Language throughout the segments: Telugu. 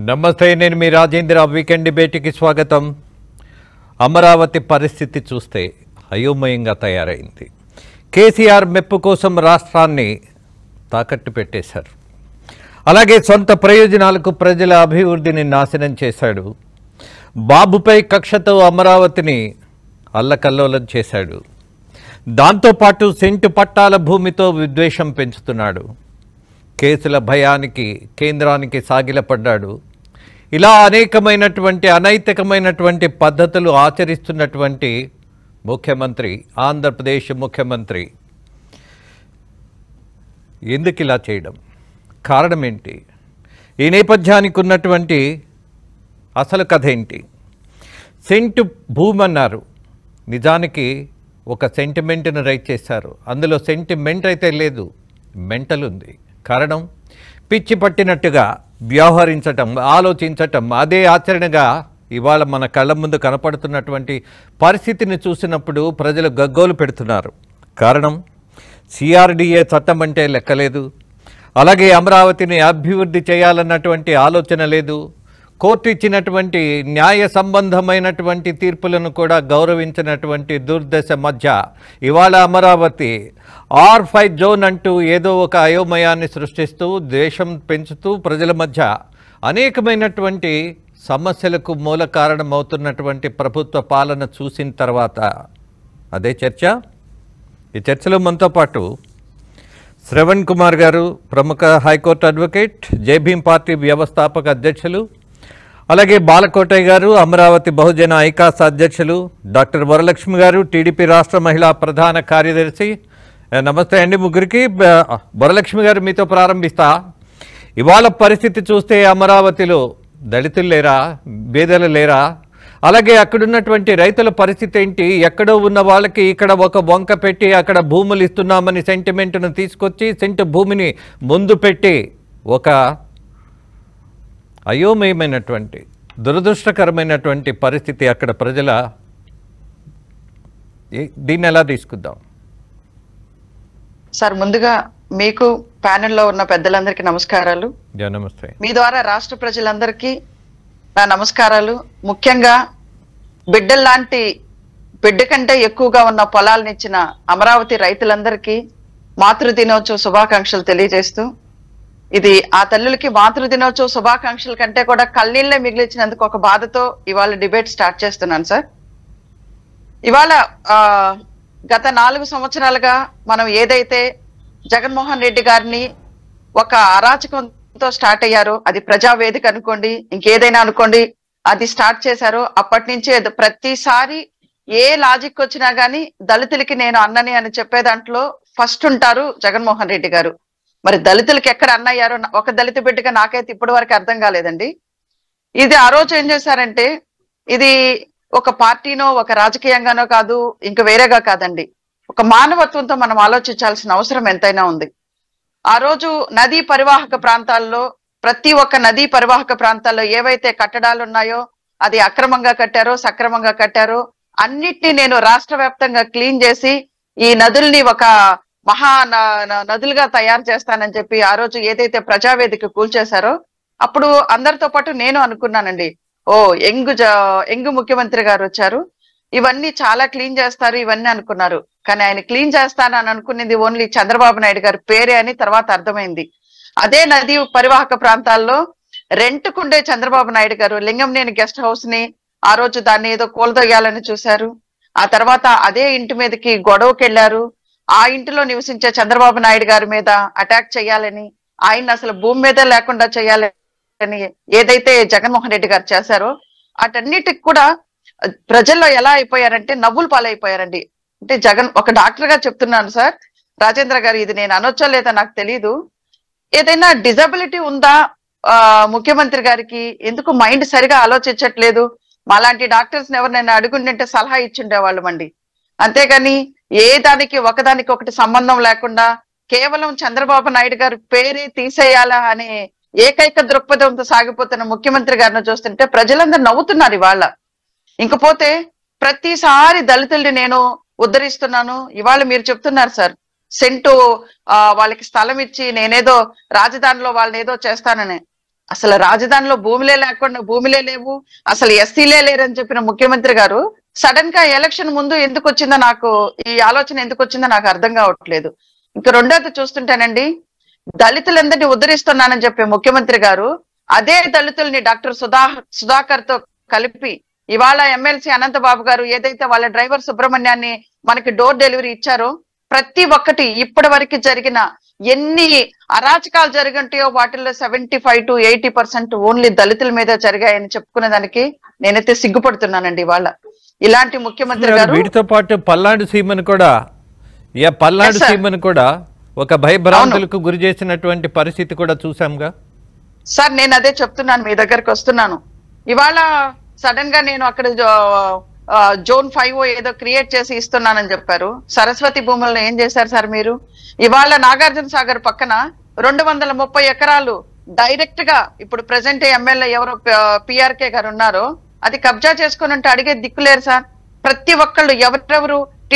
నమస్తే, నేను మీ రాజేంద్ర. వీకెండ్ డిబేట్కి స్వాగతం. అమరావతి పరిస్థితి చూస్తే అయోమయంగా తయారైంది. కేసీఆర్ మెప్పు కోసం రాష్ట్రాన్ని తాకట్టు పెట్టేశారు. అలాగే సొంత ప్రయోజనాలకు ప్రజల అభివృద్ధిని నాశనం చేశాడు. బాబుపై కక్షతో అమరావతిని అల్లకల్లోలం చేశాడు. దాంతోపాటు సెంటు పట్టాల భూమితో విద్వేషం పెంచుతున్నాడు. కేసుల భయానికి కేంద్రానికి సాగిలపడ్డాడు. ఇలా అనేకమైనటువంటి అనైతికమైనటువంటి పద్ధతులు ఆచరిస్తున్నటువంటి ముఖ్యమంత్రి, ఆంధ్రప్రదేశ్ ముఖ్యమంత్రి ఎందుకు ఇలా చేయడం? కారణం ఏంటి? ఈ నేపథ్యానికి ఉన్నటువంటి అసలు కథ ఏంటి? సెంటు భూమి అన్నారు, నిజానికి ఒక సెంటిమెంట్ను రైట్ చేశారు. అందులో సెంటిమెంట్ అయితే లేదు, మెంటల్ ఉంది. కారణం, పిచ్చి పట్టినట్టుగా వ్యవహరించటం, ఆలోచించటం, అదే ఆచరణగా ఇవాళ మన కళ్ళ ముందు కనపడుతున్నటువంటి పరిస్థితిని చూసినప్పుడు ప్రజలు గగ్గోలు పెడుతున్నారు. కారణం, సిఆర్డిఏ చట్టం అంటే లెక్కలేదు. అలాగే అమరావతిని అభివృద్ధి చేయాలన్నటువంటి ఆలోచన లేదు. కోర్టు ఇచ్చినటువంటి న్యాయ సంబంధమైనటువంటి తీర్పులను కూడా గౌరవించినటువంటి దుర్దశ మధ్య ఇవాళ అమరావతి R5 జోన్ అంటూ ఏదో ఒక అయోమయాన్ని సృష్టిస్తూ ద్వేషం పెంచుతూ ప్రజల మధ్య అనేకమైనటువంటి సమస్యలకు మూల కారణమవుతున్నటువంటి ప్రభుత్వ పాలన చూసిన తర్వాత అదే చర్చ. ఈ చర్చలో మనతో పాటు శ్రవణ్ కుమార్ గారు, ప్రముఖ హైకోర్టు అడ్వకేట్, జైభీం పార్టీ వ్యవస్థాపక అధ్యక్షులు, అలాగే బాలకోటయ్య గారు, అమరావతి బహుజన ఐకాస్ అధ్యక్షులు, డాక్టర్ వరలక్ష్మి గారు, టీడీపీ రాష్ట్ర మహిళా ప్రధాన కార్యదర్శి. నమస్తే అండి ముగ్గురికి. వరలక్ష్మి గారు, మీతో ప్రారంభిస్తా. ఇవాళ పరిస్థితి చూస్తే అమరావతిలో దళితులు లేరా, బేదలు లేరా? అలాగే అక్కడున్నటువంటి రైతుల పరిస్థితి ఏంటి? ఎక్కడో ఉన్న వాళ్ళకి ఇక్కడ ఒక వంక పెట్టి అక్కడ భూములు ఇస్తున్నామని సెంటిమెంట్ను తీసుకొచ్చి సెంటు భూమిని ముందు పెట్టి ఒక అయోమయమైనటువంటి దురదృష్టకరమైనటువంటి పరిస్థితి అక్కడ ప్రజల. దీన్ని ఎలా తీసుకుందాం సార్? ముందుగా మీకు ప్యానెల్లో ఉన్న పెద్దలందరికీ నమస్కారాలు. నమస్తే. మీ ద్వారా రాష్ట్ర ప్రజలందరికీ నా నమస్కారాలు. ముఖ్యంగా బిడ్డల్లాంటి బిడ్డ కంటే ఎక్కువగా ఉన్న పొలాలనిచ్చిన అమరావతి రైతులందరికీ మాతృదినోత్సవ శుభాకాంక్షలు తెలియజేస్తూ, ఇది ఆ తల్లులకి మాతృదినోత్సవ శుభాకాంక్షల కంటే కూడా కన్నీళ్లే మిగిలించినందుకు ఒక బాధతో ఇవాళ డిబేట్ స్టార్ట్ చేస్తున్నాను సార్. ఇవాళ గత 4 సంవత్సరాలుగా మనం ఏదైతే జగన్మోహన్ రెడ్డి గారిని ఒక అరాచకంతో స్టార్ట్ అయ్యారో, అది ప్రజావేదిక అనుకోండి, ఇంకేదైనా అనుకోండి, అది స్టార్ట్ చేశారో అప్పటి నుంచే ప్రతిసారి ఏ లాజిక్ వచ్చినా గానీ దళితులకి నేను అన్నని అని చెప్పే దాంట్లో ఫస్ట్ ఉంటారు జగన్మోహన్ రెడ్డి గారు. మరి దళితులకి ఎక్కడ అన్నయ్యారో ఒక దళిత బిడ్డగా నాకైతే ఇప్పటి వరకు అర్థం కాలేదండి. ఇది ఆ రోజు ఏం చేశారంటే, ఇది ఒక పార్టీనో ఒక రాజకీయంగానో కాదు, ఇంక వేరేగా కాదండి, ఒక మానవత్వంతో మనం ఆలోచించాల్సిన అవసరం ఎంతైనా ఉంది. ఆ రోజు నదీ పరివాహక ప్రాంతాల్లో, ప్రతి ఒక్క నదీ పరివాహక ప్రాంతాల్లో ఏవైతే కట్టడాలు ఉన్నాయో అది అక్రమంగా కట్టారో సక్రమంగా కట్టారో అన్నిటినీ నేను రాష్ట్ర వ్యాప్తంగా క్లీన్ చేసి ఈ నదుల్ని ఒక మహా నదులుగా తయారు చేస్తానని చెప్పి ఆ రోజు ఏదైతే ప్రజావేదిక కూల్చేశారో అప్పుడు అందరితో పాటు నేను అనుకున్నానండి, ఓ యంగ్ ముఖ్యమంత్రి గారు వచ్చారు, ఇవన్నీ చాలా క్లీన్ చేస్తారు ఇవన్నీ అనుకున్నారు. కానీ ఆయన క్లీన్ చేస్తానని అనుకునేది ఓన్లీ చంద్రబాబు నాయుడు గారి పేరే అని తర్వాత అర్థమైంది. అదే నది పరివాహక ప్రాంతాల్లో రెంట్కుండే చంద్రబాబు నాయుడు గారు లింగంనేని గెస్ట్ హౌస్ ని ఆ రోజు దాన్ని ఏదో కూలదొయ్యాలని చూశారు. ఆ తర్వాత అదే ఇంటి మీదకి గొడవకి వెళ్ళారు. ఆ ఇంటిలో నివసించే చంద్రబాబు నాయుడు గారి మీద అటాక్ చేయాలని, ఆయన అసలు భూమి మీద లేకుండా చేయాలని ఏదైతే జగన్మోహన్ రెడ్డి గారు చేశారో అటన్నిటికి కూడా ప్రజల్లో ఎలా అయిపోయారంటే నవ్వులు పాలైపోయారండి. అంటే జగన్, ఒక డాక్టర్ గా చెప్తున్నాను సార్, రాజేంద్ర గారు, ఇది నేను అనొచ్చో లేదా నాకు తెలీదు, ఏదైనా డిజబిలిటీ ఉందా ముఖ్యమంత్రి గారికి? ఎందుకు మైండ్ సరిగా ఆలోచించట్లేదు? మాలాంటి డాక్టర్స్ ఎవరినైనా అడుగుంటే సలహా ఇచ్చిండేవాళ్ళం అండి. అంతేగాని ఏ దానికి ఒకదానికి ఒకటి సంబంధం లేకుండా కేవలం చంద్రబాబు నాయుడు గారి పేరే తీసేయాలా అనే ఏకైక దృక్పథంతో సాగిపోతున్న ముఖ్యమంత్రి గారిని చూస్తుంటే ప్రజలందరూ నవ్వుతున్నారు ఇవాళ. ఇంకపోతే ప్రతిసారి దళితుల్ని నేను ఉద్ధరిస్తున్నాను, ఇవాళ మీరు చెప్తున్నారు సార్ సెంటు వాళ్ళకి స్థలం ఇచ్చి నేనేదో రాజధానిలో వాళ్ళని ఏదో చేస్తానని. అసలు రాజధానిలో భూమిలే లేకుండా భూమిలే లేవు, అసలు ఎస్సీలే లేరని చెప్పిన ముఖ్యమంత్రి గారు సడన్ గా ఎలక్షన్ ముందు ఎందుకు వచ్చిందో నాకు ఈ ఆలోచన ఎందుకు వచ్చిందో నాకు అర్థం కావట్లేదు. ఇంకా రెండోది చూస్తుంటానండి, దళితులందరినీ ఉద్ధరిస్తున్నానని చెప్పే ముఖ్యమంత్రి గారు అదే దళితుల్ని డాక్టర్ సుధాకర్ తో కలిపి ఇవాళ ఎమ్మెల్సీ అనంతబాబు గారు ఏదైతే వాళ్ళ డ్రైవర్ సుబ్రహ్మణ్యాన్ని మనకి డోర్ డెలివరీ ఇచ్చారో ప్రతి ఒక్కటి ఇప్పటి వరకు జరిగిన ఎన్ని అరాచకాలు జరుగుంటాయో వాటిల్లో 75 to 80% ఓన్లీ దళితుల మీద జరిగాయని చెప్పుకునే దానికి నేనైతే సిగ్గుపడుతున్నానండి. ఇవాళ ఇలాంటి ముఖ్యమంత్రి గారు వీటితో పాటు పల్నాడు సీమను కూడా ఒక భయభ్రాంతులకు గురి చేసినటువంటి పరిస్థితి కూడా చూసాంగా సార్. నేను అదే చెప్తున్నాను, మీ దగ్గరకు వస్తున్నాను. ఇవాళ సడన్ గా నేను అక్కడ Zone 5 ఏదో క్రియేట్ చేసి ఇస్తున్నానని చెప్పారు. సరస్వతి భూములను ఏం చేశారు సార్ మీరు? ఇవాళ నాగార్జున సాగర్ పక్కన 230 ఎకరాలు డైరెక్ట్ గా ఇప్పుడు ప్రెసెంట్ ఎమ్మెల్యే ఎవరో పిఆర్కే గారు ఉన్నారో అది కబ్జా చేసుకుని ఉంటే అడిగే దిక్కులేరు సార్. ప్రతి ఒక్కళ్ళు ఎవరెవరు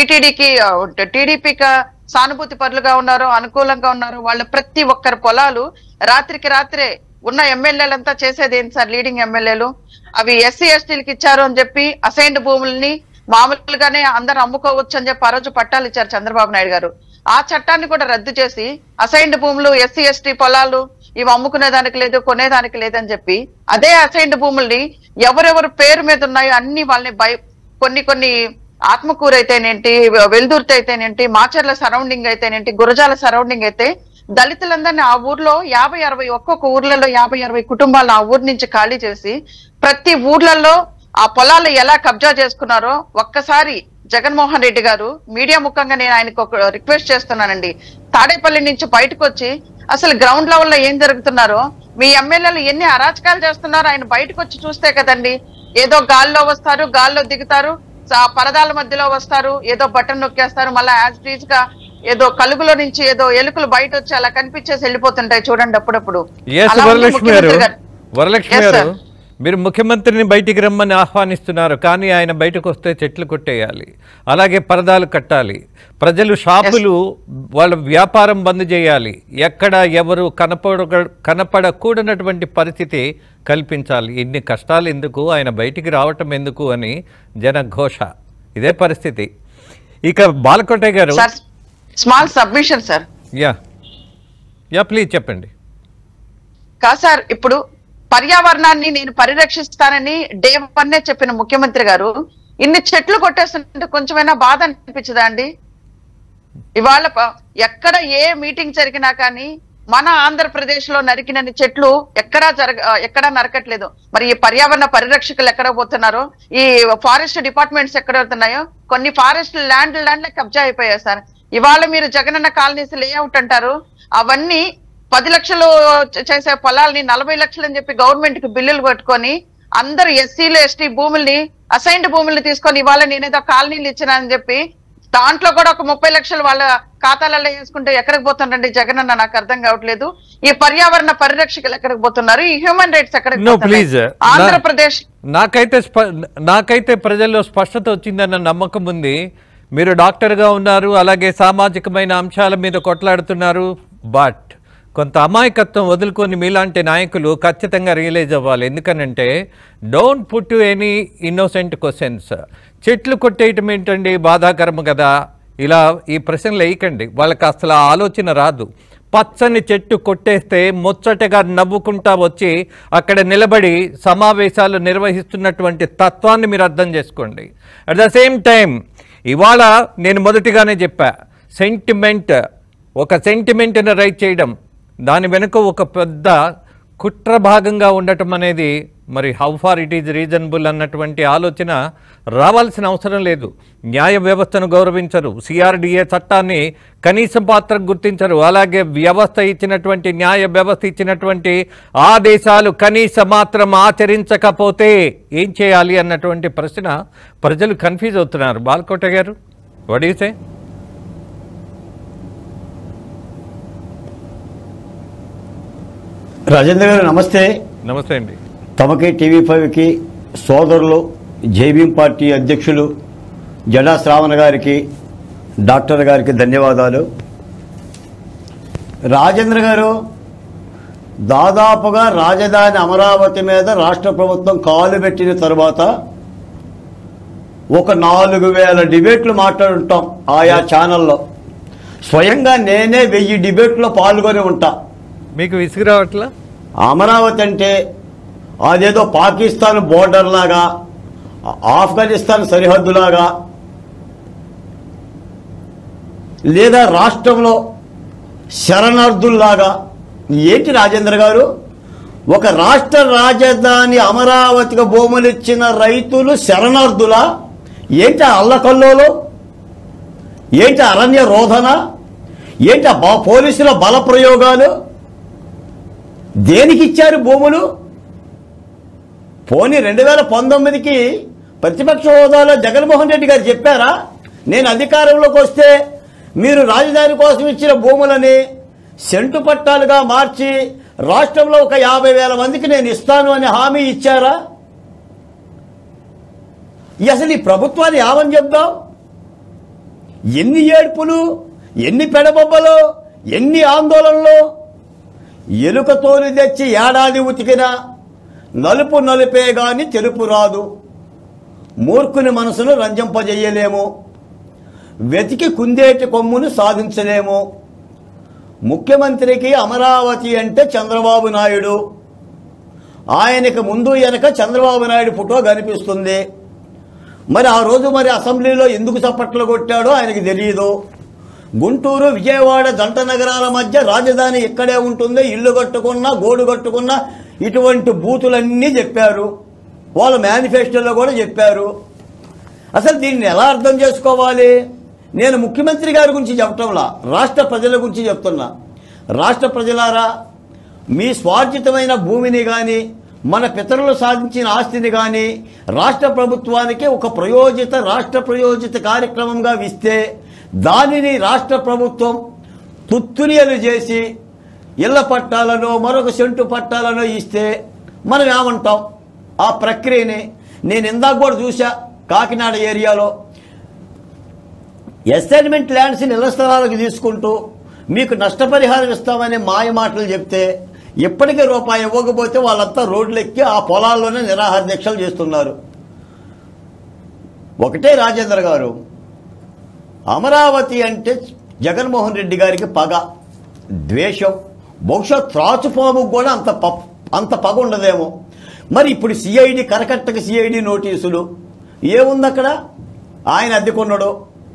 టీడీపీకి సానుభూతి పరులుగా ఉన్నారో అనుకూలంగా ఉన్నారో వాళ్ళ ప్రతి ఒక్కరి పొలాలు రాత్రికి రాత్రే ఉన్న ఎమ్మెల్యేలంతా చేసేది ఏంటి సార్? లీడింగ్ ఎమ్మెల్యేలు అవి ఎస్సీ ఎస్టీలకు ఇచ్చారు అని చెప్పి అసైన్డ్ భూముల్ని మామూలుగానే అందరు అమ్ముకోవచ్చు అని చెప్పి ఆ రోజు పట్టాలు ఇచ్చారు చంద్రబాబు నాయుడు గారు. ఆ చట్టాన్ని కూడా రద్దు చేసి అసైన్డ్ భూములు ఎస్సీ ఎస్టీ పొలాలు ఇవి అమ్ముకునేదానికి లేదు, కొనేదానికి లేదని చెప్పి అదే అసైన్డ్ భూముల్ని ఎవరెవరు పేరు మీద ఉన్నాయో అన్ని వాళ్ళని కొన్ని ఆత్మకూరు అయితేనేంటి, వెల్దుర్తి అయితేనేంటి, మాచర్ల సరౌండింగ్ అయితేనేంటి, గురజాల సరౌండింగ్ అయితే దళితులందరినీ ఆ ఊర్లో 50-60 ఒక్కొక్క ఊర్లలో 50-60 కుటుంబాలను ఆ ఊరు నుంచి ఖాళీ చేసి ప్రతి ఊర్లలో ఆ పొలాలు ఎలా కబ్జా చేసుకున్నారో ఒక్కసారి జగన్మోహన్ రెడ్డి గారు మీడియా ముఖంగా నేను ఆయనకు ఒక రిక్వెస్ట్ చేస్తున్నానండి. తాడేపల్లి నుంచి బయటకు వచ్చి అసలు గ్రౌండ్ లెవెల్లో ఏం జరుగుతున్నారో మీ ఎమ్మెల్యేలు ఎన్ని అరాచకాలు చేస్తున్నారో ఆయన బయటకు వచ్చి చూస్తే కదండి. ఏదో గాల్లో వస్తారు, గాల్లో దిగుతారు, పరదాల మధ్యలో వస్తారు, ఏదో బటన్ నొక్కేస్తారు, మళ్ళీ యాజ్ టీజ్ గా ఏదో కలుగులో నుంచి ఏదో ఎలుకలు బయట వచ్చి అలా కనిపించేసి వెళ్ళిపోతుంటాయి చూడండి అప్పుడప్పుడు. వరలక్ష్మి గారు, మీరు ముఖ్యమంత్రిని బయటికి రమ్మని ఆహ్వానిస్తున్నారు, కానీ ఆయన బయటకు వస్తే చెట్లు కొట్టేయాలి, అలాగే పరదాలు కట్టాలి, ప్రజలు షాపులు వాళ్ళ వ్యాపారం బంద్ చేయాలి, ఎక్కడ ఎవరు కనపడకూడనటువంటి పరిస్థితి కల్పించాలి. ఇన్ని కష్టాలు ఎందుకు, ఆయన బయటికి రావటం ఎందుకు అని జనఘోష. ఇదే పరిస్థితి. ఇక బాలకోట గారు, small submission sir. Ya please చెప్పండి. కాదు సార్, ఇప్పుడు పర్యావరణాన్ని నేను పరిరక్షిస్తానని డే 1 చెప్పిన ముఖ్యమంత్రి గారు ఇన్ని చెట్లు కొట్టేస్తుంటే కొంచెమైనా బాధ అనిపించదా అండి? ఇవాళ ఎక్కడ ఏ మీటింగ్ జరిగినా కానీ మన ఆంధ్రప్రదేశ్ లో నరికినన్ని చెట్లు ఎక్కడా నరకట్లేదు. మరి ఈ పర్యావరణ పరిరక్షకులు ఎక్కడ పోతున్నారో, ఈ ఫారెస్ట్ డిపార్ట్మెంట్స్ ఎక్కడ అవుతున్నాయో, కొన్ని ఫారెస్ట్ ల్యాండ్లే కబ్జా అయిపోయాయి సార్. ఇవాళ మీరు జగనన్న కాలనీస్ లేఅవుట్ అంటారు, అవన్నీ 10 లక్షలు చేసే పొలాల్ని 40 లక్షలు అని చెప్పి గవర్నమెంట్ కి బిల్లులు పెట్టుకొని అందరు ఎస్సీలు ఎస్టీ భూముల్ని అసైన్డ్ భూముల్ని తీసుకొని ఇవాళ నేనేదో కాలనీలు ఇచ్చినానని చెప్పి దాంట్లో కూడా ఒక 30 లక్షలు వాళ్ళ ఖాతాలలో వేసుకుంటే ఎక్కడికి పోతుండండి జగనన్న? నాకు అర్థం కావట్లేదు. ఈ పర్యావరణ పరిరక్షకులు ఎక్కడికి పోతున్నారు? ఈ హ్యూమన్ రైట్స్ ఎక్కడికి పోతున్నారు? ఆంధ్రప్రదేశ్ నాకైతే ప్రజల్లో స్పష్టత వచ్చిందన్న నమ్మకం ఉంది. మీరు డాక్టర్గా ఉన్నారు, అలాగే సామాజికమైన అంశాల మీద కొట్లాడుతున్నారు. బట్ కొంత అమాయకత్వం వదులుకొని మీలాంటి నాయకులు ఖచ్చితంగా రియలైజ్ అవ్వాలి. ఎందుకనంటే don't put to any innocent questions. చెట్లు కొట్టేయటం ఏంటండి, బాధాకరం కదా. ఇలా ఈ ప్రశ్నలు వేయకండి, వాళ్ళకి అసలు ఆలోచన రాదు. పచ్చని చెట్టు కొట్టేస్తే ముచ్చటగా నవ్వుకుంటా వచ్చి అక్కడ నిలబడి సమావేశాలు నిర్వహిస్తున్నటువంటి తత్వాన్ని మీరు అర్థం చేసుకోండి. అట్ ద సేమ్ టైం ఇవాళ నేను మొదటిగానే చెప్పా, ఒక సెంటిమెంట్ని రైట్ చేయడం, దాని వెనుక ఒక పెద్ద కుట్ర భాగంగా ఉండటం అనేది మరి how far it is reasonable అన్నటువంటి ఆలోచన రావాల్సిన అవసరం లేదు. న్యాయ వ్యవస్థను గౌరవించరు, సిఆర్డిఏ చట్టాన్ని కనీస పాత్రకు గుర్తించరు, అలాగే న్యాయ వ్యవస్థ ఇచ్చినటువంటి ఆదేశాలు కనీస మాత్రం ఆచరించకపోతే ఏం చేయాలి అన్నటువంటి ప్రశ్న ప్రజలు కన్ఫ్యూజ్ అవుతున్నారు. బాలకోట గారు, వాట్ యు సే? రాజేంద్ర గారు నమస్తే. నమస్తే అండి. తమకి TV5కి సోదరులు, జేబీఎం పార్టీ అధ్యక్షులు జడా శ్రావణ గారికి, డాక్టర్ గారికి ధన్యవాదాలు. రాజేంద్ర గారు, దాదాపుగా రాజధాని అమరావతి మీద రాష్ట్ర ప్రభుత్వం కాలు పెట్టిన తర్వాత ఒక 4000 డిబేట్లు మాట్లాడుంటాం ఆయా ఛానల్లో. స్వయంగా నేనే 1000 డిబేట్లో పాల్గొని ఉంటా. మీకు విసుగు రావట్లా? అమరావతి అంటే అదేదో పాకిస్తాన్ బోర్డర్ లాగా, ఆఫ్ఘనిస్తాన్ సరిహద్దులాగా, లేదా రాష్ట్రంలో శరణార్థుల్లాగా. ఏంటి రాజేంద్ర గారు, ఒక రాష్ట్ర రాజధాని అమరావతికి భూములు ఇచ్చిన రైతులు శరణార్థులా? ఏంటి అల్లకల్లోలు? ఏంటి అరణ్య రోధన? ఏంటి పోలీసుల బల ప్రయోగాలు? దేనికి ఇచ్చారు భూములు? పోనీ 2019కి ప్రతిపక్ష హోదాలో జగన్మోహన్ రెడ్డి గారు చెప్పారా, నేను అధికారంలోకి వస్తే మీరు రాజధాని కోసం ఇచ్చిన భూములని సెంటు పట్టాలుగా మార్చి రాష్ట్రంలో ఒక 50,000 మందికి నేను ఇస్తాను అని హామీ ఇచ్చారా? అసలు ఈ ప్రభుత్వాన్ని ఏమని చెప్దాం? ఎన్ని ఏడ్పులు, ఎన్ని పెడబొబ్బలు, ఎన్ని ఆందోళనలు. ఎలుక తోలు తెచ్చి ఏడాది ఉతికినా నలుపు నలుపే గాని తెలుపు రాదు. మూర్ఖుని మనసును రంజింపజేయలేము, వెతికి కుందేటి కొమ్మును సాధించలేము. ముఖ్యమంత్రికి అమరావతి అంటే చంద్రబాబు నాయుడు. ఆయనకు ముందు వెనక చంద్రబాబు నాయుడు ఫోటో కనిపిస్తుంది. మరి ఆ రోజు అసెంబ్లీలో ఎందుకు చప్పట్లు కొట్టాడో ఆయనకి తెలియదు. గుంటూరు విజయవాడ జంట నగరాల మధ్య రాజధాని ఇక్కడే ఉంటుంది, ఇల్లు కట్టుకున్నా గోడు కట్టుకున్నా ఇటువంటి బూతులన్నీ చెప్పారు. వాళ్ళ మేనిఫెస్టోలో కూడా చెప్పారు. అసలు దీన్ని ఎలా అర్థం చేసుకోవాలి? నేను ముఖ్యమంత్రి గారి గురించి చెప్పటంలా, రాష్ట్ర ప్రజల గురించి చెప్తున్నా. రాష్ట్ర ప్రజలారా, మీ స్వార్జితమైన భూమిని కానీ మన పితరులు సాధించిన ఆస్తిని కానీ రాష్ట్ర ప్రభుత్వానికి ఒక రాష్ట్ర ప్రయోజిత కార్యక్రమంగా ఇస్తే దానిని రాష్ట్ర ప్రభుత్వం తుత్తునియలు చేసి ఇళ్ల పట్టాలను మరొక సెంటు పట్టాలను ఇస్తే మనం ఏమంటాం? ఆ ప్రక్రియని నేను ఇందాక కూడా చూసా. కాకినాడ ఏరియాలో అసైన్మెంట్ ల్యాండ్స్ని ఇళ్ల స్థలాలకు తీసుకుంటూ మీకు నష్టపరిహారం ఇస్తామని మాయ మాటలు చెప్తే ఇప్పటికే రూపాయి ఇవ్వకపోతే వాళ్ళంతా రోడ్లెక్కి ఆ పొలాల్లోనే నిరాహార దీక్షలు చేస్తున్నారు. ఒకటే రాజేంద్ర గారు, అమరావతి అంటే జగన్మోహన్ రెడ్డి గారికి పగ, ద్వేషం. బహుశా త్రాచుపాముకు కూడా అంత పగ ఉండదేమో. మరి ఇప్పుడు సిఐడి కరకట్టకి సిఐడి నోటీసులు ఏముంది అక్కడ? ఆయన అద్దెకున్నాడు,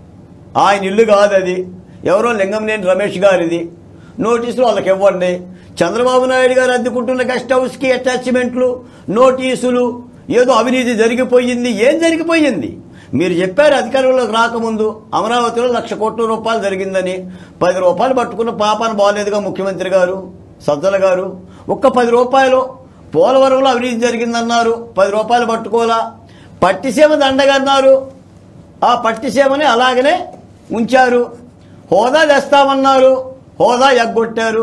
ఆయన ఇల్లు కాదు అది, ఎవరో లింగంనేని రమేష్ గారిది. నోటీసులు వాళ్ళకి ఇవ్వండి. చంద్రబాబు నాయుడు గారు అద్దెకుంటున్న గెస్ట్ హౌస్కి అటాచ్మెంట్లు, నోటీసులు, ఏదో అవినీతి జరిగిపోయింది. ఏం జరిగిపోయింది? మీరు చెప్పారు అధికారంలోకి రాకముందు అమరావతిలో 1,00,000 కోట్ల రూపాయలు జరిగిందని. 10 రూపాయలు పట్టుకున్న పాపాన్ని బాగలేదుగా ముఖ్యమంత్రి గారు, సజ్జల గారు. ఒక్క 10 రూపాయలు పోలవరంలో అవినీతి జరిగిందన్నారు, 10 రూపాయలు పట్టుకోలా. పట్టిసీమ దండగన్నారు, ఆ పట్టిసీమని అలాగనే ఉంచారు. హోదా తెస్తామన్నారు, హోదా ఎగ్గొట్టారు.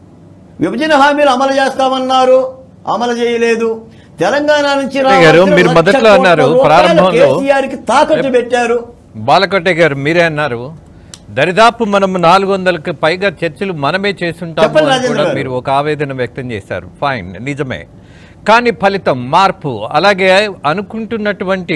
విభజన హామీలు అమలు చేస్తామన్నారు, అమలు చేయలేదు. తెలంగాణ నుంచి మీరు మొదట్లో అన్నారు ప్రారంభంలో తాకట్టు పెట్టారు. బాలకోటే గారు మీరే అన్నారు, దరిదాపు మనం 400కి పైగా చర్చలు మనమే చేస్తుంటాము కూడా మీరు ఒక ఆవేదన వ్యక్తం చేశారు. ఫైన్, నిజమే. కానీ ఫలితం మార్పు అలాగే అనుకుంటున్నటువంటి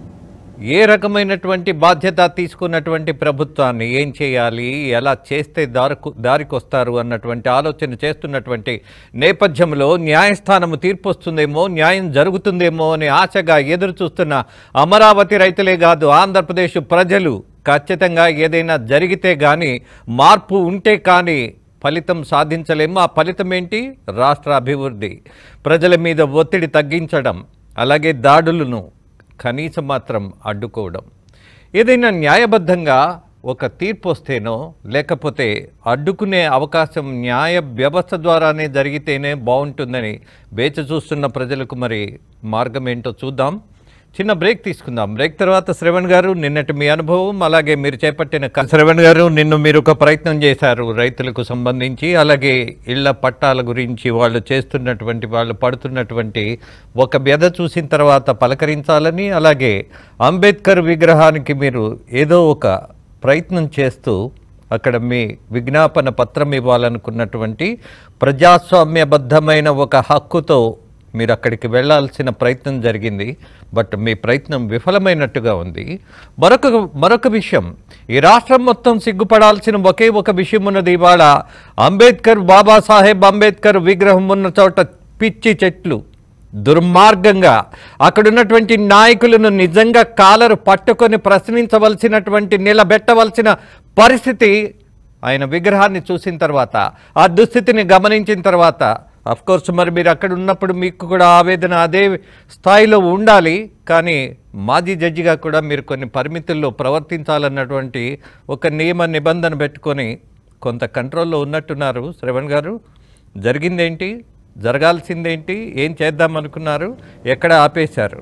ఏ రకమైనటువంటి బాధ్యత తీసుకున్నటువంటి ప్రభుత్వాన్ని ఏం చేయాలి, ఎలా చేస్తే దారికి వస్తారు అన్నటువంటి ఆలోచన చేస్తున్నటువంటి నేపథ్యంలో న్యాయస్థానము తీర్పు వస్తుందేమో, న్యాయం జరుగుతుందేమో అని ఆశగా ఎదురు చూస్తున్న అమరావతి రైతులే కాదు, ఆంధ్రప్రదేశ్ ప్రజలు ఖచ్చితంగా ఏదైనా జరిగితే కానీ, మార్పు ఉంటే కానీ ఫలితం సాధించలేము. ఆ ఫలితం ఏంటి? రాష్ట్ర అభివృద్ధి, ప్రజల మీద ఒత్తిడి తగ్గించడం, అలాగే దాడులను కనీసం మాత్రం అడ్డుకోవడం. ఏదైనా న్యాయబద్ధంగా ఒక తీర్పు వస్తేనో లేకపోతే అడ్డుకునే అవకాశం న్యాయ వ్యవస్థ ద్వారానే జరిగితేనే బాగుంటుందని వేచి చూస్తున్న ప్రజలకు మరి మార్గం ఏంటో చూద్దాం. చిన్న బ్రేక్ తీసుకుందాం. బ్రేక్ తర్వాత శ్రవణ్ గారు నిన్నటి మీ అనుభవం, అలాగే మీరు చేపట్టిన శ్రవణ్ గారు మీరు ఒక ప్రయత్నం చేశారు రైతులకు సంబంధించి, అలాగే ఇళ్ల పట్టాల గురించి వాళ్ళు పడుతున్నటువంటి ఒక వ్యధ చూసిన తర్వాత పలకరించాలని, అలాగే అంబేద్కర్ విగ్రహానికి మీరు ఏదో ఒక ప్రయత్నం చేస్తూ అక్కడ మీ విజ్ఞాపన పత్రం ఇవ్వాలనుకున్నటువంటి ప్రజాస్వామ్యబద్ధమైన ఒక హక్కుతో మీరు అక్కడికి వెళ్ళాల్సిన ప్రయత్నం జరిగింది. బట్ మీ ప్రయత్నం విఫలమైనట్టుగా ఉంది. మరొక విషయం, ఈ రాష్ట్రం మొత్తం సిగ్గుపడాల్సిన ఒకే ఒక విషయం ఉన్నది. ఇవాళ అంబేద్కర్, బాబాసాహెబ్ అంబేద్కర్ విగ్రహం ఉన్న చోట పిచ్చి చెట్లు దుర్మార్గంగా అక్కడున్నటువంటి నాయకులను నిజంగా కాలరు పట్టుకొని ప్రశ్నించవలసినటువంటి, నిలబెట్టవలసిన పరిస్థితి ఆయన విగ్రహాన్ని చూసిన తర్వాత, ఆ దుస్థితిని గమనించిన తర్వాత, అఫ్కోర్స్ మరి మీరు అక్కడ ఉన్నప్పుడు మీకు కూడా ఆవేదన అదే స్థాయిలో ఉండాలి. కానీ మాజీ జడ్జిగా కూడా మీరు కొన్ని పరిమితుల్లో ప్రవర్తించాలన్నటువంటి ఒక నియమ నిబంధన పెట్టుకొని కొంత కంట్రోల్లో ఉన్నట్టున్నారు. శ్రవణ్ గారు, జరిగిందేంటి, జరగాల్సిందేంటి, ఏం చేద్దామనుకున్నారు, ఎక్కడ ఆపేశారు?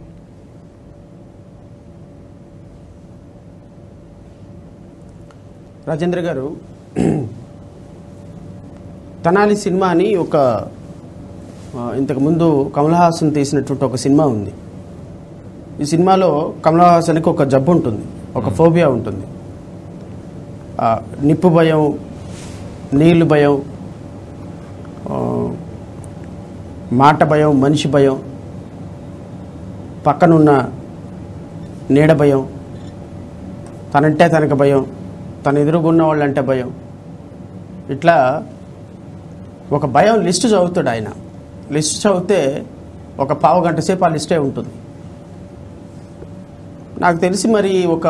రాజేంద్ర గారు, తనాలి సినిమాని ఒక ఇంతకుముందు కమల్ హాసన్ తీసినటువంటి ఒక సినిమా ఉంది. ఈ సినిమాలో కమల్ హాసన్కి ఒక జబ్బు ఉంటుంది, ఒక ఫోబియా ఉంటుంది. నిప్పు భయం, నీళ్లు భయం, మాట భయం, మనిషి భయం, పక్కనున్న నీడ భయం, తనంటే తనకు భయం, తన ఎదురుగున్న వాళ్ళంటే భయం. ఇట్లా ఒక భయం లిస్టు చదువుతాడు ఆయన. లిస్ట్ చదివితే ఒక పావు గంట సేపు ఆ లిస్టే ఉంటుంది. నాకు తెలిసి మరి ఒక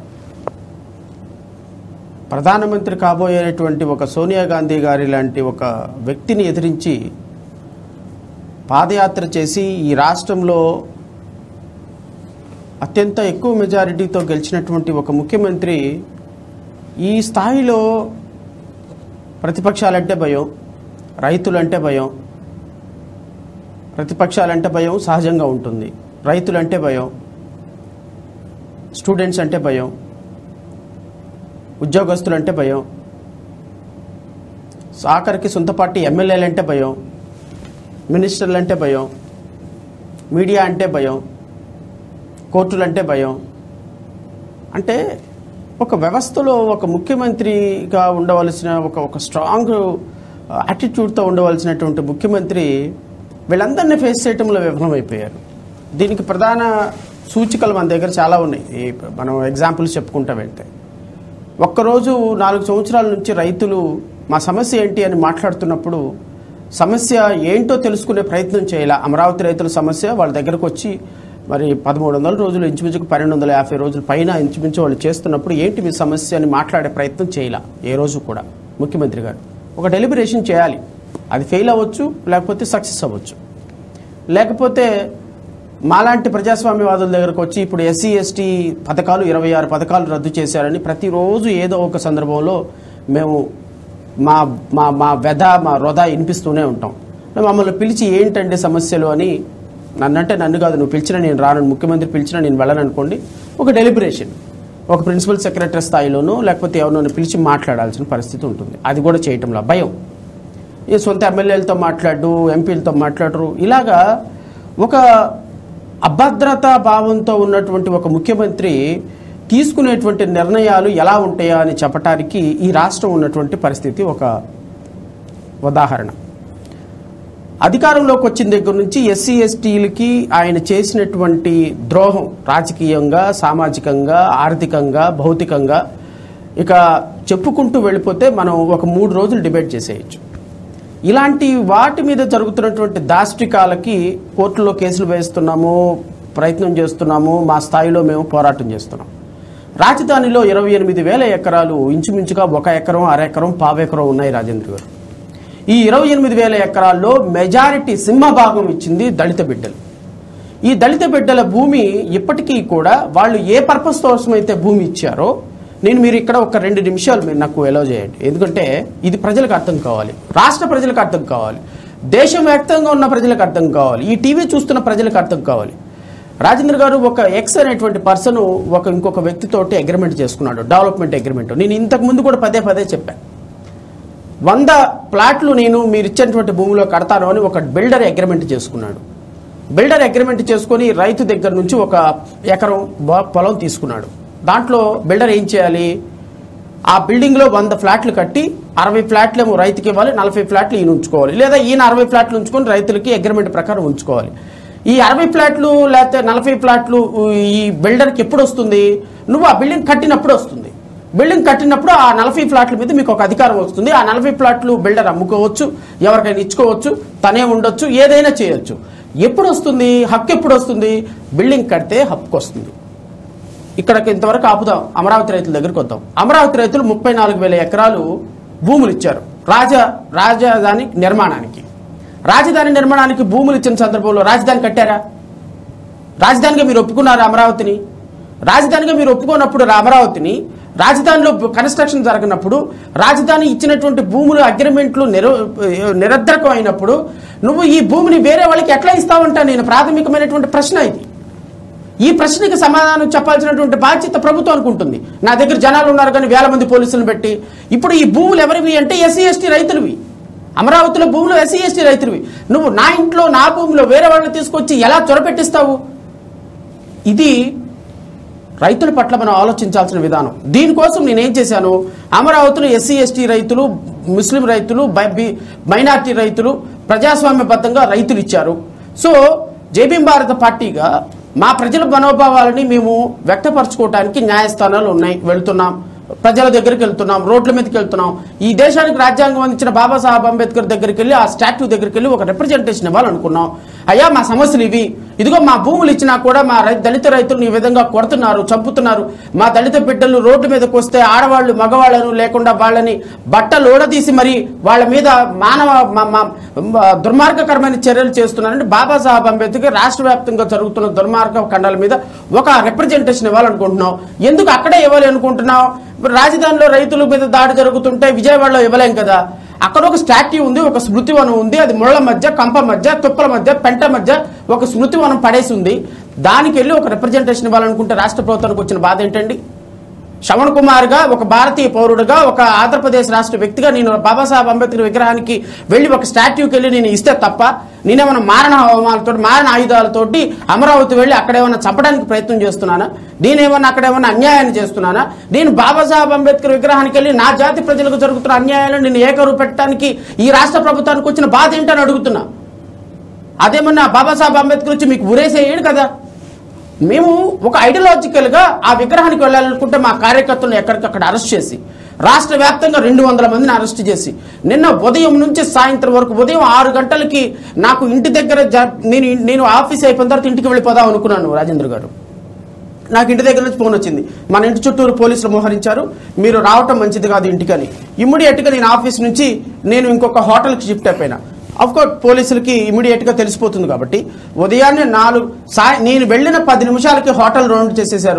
ప్రధానమంత్రి కాబోయేటువంటి ఒక సోనియా గాంధీ గారి లాంటి ఒక వ్యక్తిని ఎదిరించి పాదయాత్ర చేసి ఈ రాష్ట్రంలో అత్యంత ఎక్కువ మెజారిటీతో గెలిచినటువంటి ఒక ముఖ్యమంత్రి ఈ స్థాయిలో ప్రతిపక్షాలంటే భయం, రైతులంటే భయం. ప్రతిపక్షాలంటే భయం సహజంగా ఉంటుంది, రైతులంటే భయం, స్టూడెంట్స్ అంటే భయం, ఉద్యోగస్తులంటే భయం, ఆఖరికి సొంత పార్టీ ఎమ్మెల్యేలంటే భయం, మినిస్టర్లంటే భయం, మీడియా అంటే భయం, కోర్టులంటే భయం. అంటే ఒక వ్యవస్థలో ఒక ముఖ్యమంత్రిగా ఉండవలసిన ఒక స్ట్రాంగ్ యాటిట్యూడ్తో ఉండవలసినటువంటి ముఖ్యమంత్రి వీళ్ళందరినీ ఫేస్ చేయడంలో విఫలమైపోయారు. దీనికి ప్రధాన సూచికలు మన దగ్గర చాలా ఉన్నాయి. మనం ఎగ్జాంపుల్స్ చెప్పుకుంటూ వెళ్తే, ఒక్కరోజు 4 సంవత్సరాల నుంచి రైతులు మా సమస్య ఏంటి అని మాట్లాడుతున్నప్పుడు సమస్య ఏంటో తెలుసుకునే ప్రయత్నం చేయాలి. అమరావతి రైతుల సమస్య వాళ్ళ దగ్గరకు వచ్చి మరి 1300 రోజులు, ఇంచుమించుకు 1250 రోజుల పైన ఇంచుమించు వాళ్ళు చేస్తున్నప్పుడు ఏంటి మీ సమస్య అని మాట్లాడే ప్రయత్నం చేయాల. ఏ రోజు కూడా ముఖ్యమంత్రి గారు ఒక డెలిబరేషన్ చేయాలి. అది ఫెయిల్ అవ్వచ్చు, లేకపోతే సక్సెస్ అవ్వచ్చు. లేకపోతే మాలాంటి ప్రజాస్వామ్యవాదుల దగ్గరకు వచ్చి ఇప్పుడు ఎస్సీ ఎస్టీ పథకాలు 26 పథకాలు రద్దు చేశారని ప్రతిరోజు ఏదో ఒక సందర్భంలో మేము మా మా మా వ్యధ, మా వృధా వినిపిస్తూనే ఉంటాం. మమ్మల్ని పిలిచి ఏంటంటే సమస్యలు అని, నన్నంటే నన్ను కాదు, నువ్వు పిలిచినా నేను రాను, ముఖ్యమంత్రి పిలిచినా నేను వెళ్ళను అనుకోండి, ఒక డెలిబరేషన్ ఒక ప్రిన్సిపల్ సెక్రటరీ స్థాయిలోనో లేకపోతే ఎవరినో పిలిచి మాట్లాడాల్సిన పరిస్థితి ఉంటుంది. అది కూడా చేయటంలో భయం. ఈ సొంత ఎమ్మెల్యేలతో మాట్లాడు, ఎంపీలతో మాట్లాడరు. ఇలాగా ఒక అభద్రతా భావంతో ఉన్నటువంటి ఒక ముఖ్యమంత్రి తీసుకునేటువంటి నిర్ణయాలు ఎలా ఉంటాయా అని చెప్పటానికి ఈ రాష్ట్రం ఉన్నటువంటి పరిస్థితి ఒక ఉదాహరణ. అధికారంలోకి వచ్చిన దగ్గర నుంచి ఎస్సీ ఎస్టీలకి ఆయన చేసినటువంటి ద్రోహం రాజకీయంగా, సామాజికంగా, ఆర్థికంగా, భౌతికంగా ఇక చెప్పుకుంటూ వెళ్ళిపోతే మనం ఒక 3 రోజులు డిబేట్ చేసేయచ్చు. ఇలాంటి వాటి మీద జరుగుతున్నటువంటి దాష్టికాలకి కోర్టులో కేసులు వేస్తున్నాము, ప్రయత్నం చేస్తున్నాము, మా స్థాయిలో మేము పోరాటం చేస్తున్నాం. రాజధానిలో 28,000 ఎకరాలు, ఇంచుమించుగా 1 ఎకరం, అరెకరం, పావెకరం ఉన్నాయి రాజేంద్ర గారు. ఈ 28,000 ఎకరాల్లో మెజారిటీ సింహభాగం ఇచ్చింది దళిత బిడ్డలు. ఈ దళిత బిడ్డల భూమి ఇప్పటికీ కూడా వాళ్ళు ఏ పర్పస్ కోసం అయితే భూమి ఇచ్చారో, మీరు ఇక్కడ ఒక 2 నిమిషాలు మీరు నాకు ఎలో చేయండి. ఎందుకంటే ఇది ప్రజలకు అర్థం కావాలి, రాష్ట్ర ప్రజలకు అర్థం కావాలి, దేశవ్యాప్తంగా ఉన్న ప్రజలకు అర్థం కావాలి, ఈ టీవీ చూస్తున్న ప్రజలకు అర్థం కావాలి. రాజేంద్ర గారు ఒక ఎక్స్ అనేటువంటి పర్సన్ ఇంకొక వ్యక్తితోటి అగ్రిమెంట్ చేసుకున్నాడు, డెవలప్మెంట్ అగ్రిమెంట్. నేను ఇంతకు ముందు కూడా పదే చెప్పాను, 100 ప్లాట్లు నేను మీరు ఇచ్చినటువంటి భూమిలో కడతాను అని ఒక బిల్డర్ అగ్రిమెంట్ చేసుకున్నాడు. బిల్డర్ అగ్రిమెంట్ చేసుకొని రైతు దగ్గర నుంచి 1 ఎకరం పొలం తీసుకున్నాడు. దాంట్లో బిల్డర్ ఏం చేయాలి, ఆ బిల్డింగ్లో 100 ఫ్లాట్లు కట్టి 60 ఫ్లాట్లు ఏమో రైతుకి ఇవ్వాలి, 40 ఫ్లాట్లు ఈయన ఉంచుకోవాలి, లేదా ఈయన 60 ఫ్లాట్లు ఉంచుకొని రైతులకి అగ్రిమెంట్ ప్రకారం ఉంచుకోవాలి. ఈ 60 ఫ్లాట్లు లేకపోతే 40 ఫ్లాట్లు ఈ బిల్డర్కి ఎప్పుడు వస్తుంది? నువ్వు ఆ బిల్డింగ్ కట్టినప్పుడు వస్తుంది. బిల్డింగ్ కట్టినప్పుడు ఆ 40 ఫ్లాట్ల మీద మీకు ఒక అధికారం వస్తుంది. ఆ 40 ఫ్లాట్లు బిల్డర్ అమ్ముకోవచ్చు, ఎవరికైనా ఇచ్చుకోవచ్చు, తనే ఉండొచ్చు, ఏదైనా చేయొచ్చు. ఎప్పుడు వస్తుంది హక్కు? ఎప్పుడు వస్తుంది? బిల్డింగ్ కడితే హక్కు వస్తుంది. ఇక్కడికి ఇంతవరకు ఆపుదాం, అమరావతి రైతుల దగ్గరికి వద్దాం. అమరావతి రైతులు 34,000 ఎకరాలు భూములు ఇచ్చారు రాజధాని నిర్మాణానికి. రాజధాని నిర్మాణానికి భూములు ఇచ్చిన సందర్భంలో రాజధాని కట్టారా? రాజధానిగా మీరు ఒప్పుకున్నారా అమరావతిని? రాజధానిగా మీరు ఒప్పుకున్నప్పుడు అమరావతిని రాజధానిలో కన్స్ట్రక్షన్ జరగనప్పుడు, రాజధాని ఇచ్చినటువంటి భూములు అగ్రిమెంట్లు నిరర్ధకం అయినప్పుడు నువ్వు ఈ భూమిని వేరే వాళ్ళకి ఎట్లా ఇస్తావంటా? నేను ప్రాథమికమైనటువంటి ప్రశ్న ఇది. ఈ ప్రశ్నకి సమాధానం చెప్పాల్సినటువంటి బాధ్యత ప్రభుత్వానికి ఉంటుంది. నా దగ్గర జనాలు ఉన్నారు కానీ వేల మంది పోలీసులను పెట్టి, ఇప్పుడు ఈ భూములు ఎవరివి అంటే ఎస్సీ ఎస్టీ రైతులవి. అమరావతిలో భూములు ఎస్సీ ఎస్టీ రైతులవి. నువ్వు నా ఇంట్లో నా భూమిలో వేరే వాళ్ళని తీసుకొచ్చి ఎలా చొరపెట్టిస్తావు? ఇది రైతుల పట్ల మనం ఆలోచించాల్సిన విధానం. దీనికోసం నేనేం చేశాను, అమరావతిలో ఎస్సీ ఎస్టీ రైతులు, ముస్లిం రైతులు, మైనార్టీ రైతులు ప్రజాస్వామ్యబద్ధంగా రైతులు ఇచ్చారు. సో జేబీఎం భారత పార్టీగా మా ప్రజల మనోభావాలని మేము వ్యక్తపరచుకోవడానికి న్యాయస్థానాలు ఉన్నాయి, వెళ్తున్నాం, ప్రజల దగ్గరికి వెళ్తున్నాం, రోడ్ల మీదకి వెళ్తున్నాం. ఈ దేశానికి రాజ్యాంగం అందించిన బాబాసాహెబ్ అంబేద్కర్ దగ్గరికి వెళ్ళి, ఆ స్టాట్యూ దగ్గరికి వెళ్ళి ఒక రిప్రజెంటేషన్ ఇవ్వాలనుకున్నాం. అయ్యా మా సమస్యలు ఇవి, ఇదిగో మా భూములు ఇచ్చినా కూడా మా దళిత రైతులను ఈ విధంగా కొడుతున్నారు, చంపుతున్నారు, మా దళిత బిడ్డలు రోడ్డు మీదకి వస్తే ఆడవాళ్ళు మగవాళ్ళను లేకుండా వాళ్ళని బట్టలు ఊడదీసి మరి వాళ్ళ మీద దుర్మార్గకరమైన చర్యలు చేస్తున్నారంటే బాబాసాహెబ్ అంబేద్కర్ రాష్ట్ర వ్యాప్తంగా జరుగుతున్న దుర్మార్గ ఖండాల మీద ఒక రిప్రజెంటేషన్ ఇవ్వాలనుకుంటున్నాం. ఎందుకు అక్కడే ఇవ్వాలి అనుకుంటున్నావు? రాజధానిలో రైతుల మీద దాడి జరుగుతుంటే విజయవాడలో ఇవ్వలేం కదా. అక్కడ ఒక స్టాట్యూ ఉంది, ఒక స్మృతివనం ఉంది, అది ముళ్ళ మధ్య, కంప మధ్య, తుప్పల మధ్య, పెంట మధ్య ఒక స్మృతివనం పడేసి ఉంది. దానికి వెళ్ళి ఒక రిప్రజెంటేషన్ ఇవ్వాలనుకుంటే రాష్ట్ర ప్రభుత్వానికి వచ్చిన బాధ ఏంటండి? శ్రవణ్ కుమార్గా, ఒక భారతీయ పౌరుడుగా, ఒక ఆంధ్రప్రదేశ్ రాష్ట్ర వ్యక్తిగా నేను బాబాసాహెబ్ అంబేద్కర్ విగ్రహానికి వెళ్ళి ఒక స్టాట్యూకి వెళ్ళి నేను ఇస్తే తప్ప, నేనేమన్నా మారణ హోమాలతో, మారణ ఆయుధాలతోటి అమరావతి వెళ్ళి అక్కడేమన్నా చంపడానికి ప్రయత్నం చేస్తున్నానా? నేనేమన్నా అక్కడేమన్నా అన్యాయాన్ని చేస్తున్నానా? నేను బాబాసాహెబ్ అంబేద్కర్ విగ్రహానికి వెళ్ళి నా జాతి ప్రజలకు జరుగుతున్న అన్యాయాలను నేను ఏకరువు పెట్టడానికి ఈ రాష్ట్ర ప్రభుత్వానికి వచ్చిన బాధ ఏంటని అడుగుతున్నా. అదేమన్నా బాబాసాహెబ్ అంబేద్కర్ వచ్చి మీకు ఉరేసేయడు కదా. మేము ఒక ఐడియాలజికల్గా ఆ విగ్రహానికి వెళ్ళాలనుకుంటే మా కార్యకర్తలను ఎక్కడికక్కడ అరెస్ట్ చేసి, రాష్ట్ర వ్యాప్తంగా 200 మందిని అరెస్ట్ చేసి, నిన్న ఉదయం నుంచి సాయంత్రం వరకు, ఉదయం 6 గంటలకి నాకు ఇంటి దగ్గర నేను ఆఫీస్ అయిపోయిన తర్వాత ఇంటికి వెళ్ళిపోదాం అనుకున్నాను. రాజేంద్ర గారు, నాకు ఇంటి దగ్గర నుంచి ఫోన్ వచ్చింది, మన ఇంటి చుట్టూరు పోలీసులు మోహరించారు, మీరు రావటం మంచిది కాదు ఇంటికని. ఇమ్మీడియట్గా నేను ఆఫీస్ నుంచి నేను ఇంకొక హోటల్కి షిఫ్ట్ అయిపోయినా. అఫ్కోర్స్ పోలీసులకి ఇమీడియట్గా తెలిసిపోతుంది కాబట్టి ఉదయాన్నే నేను వెళ్ళిన 10 నిమిషాలకి హోటల్ రౌండ్ చేసేసారు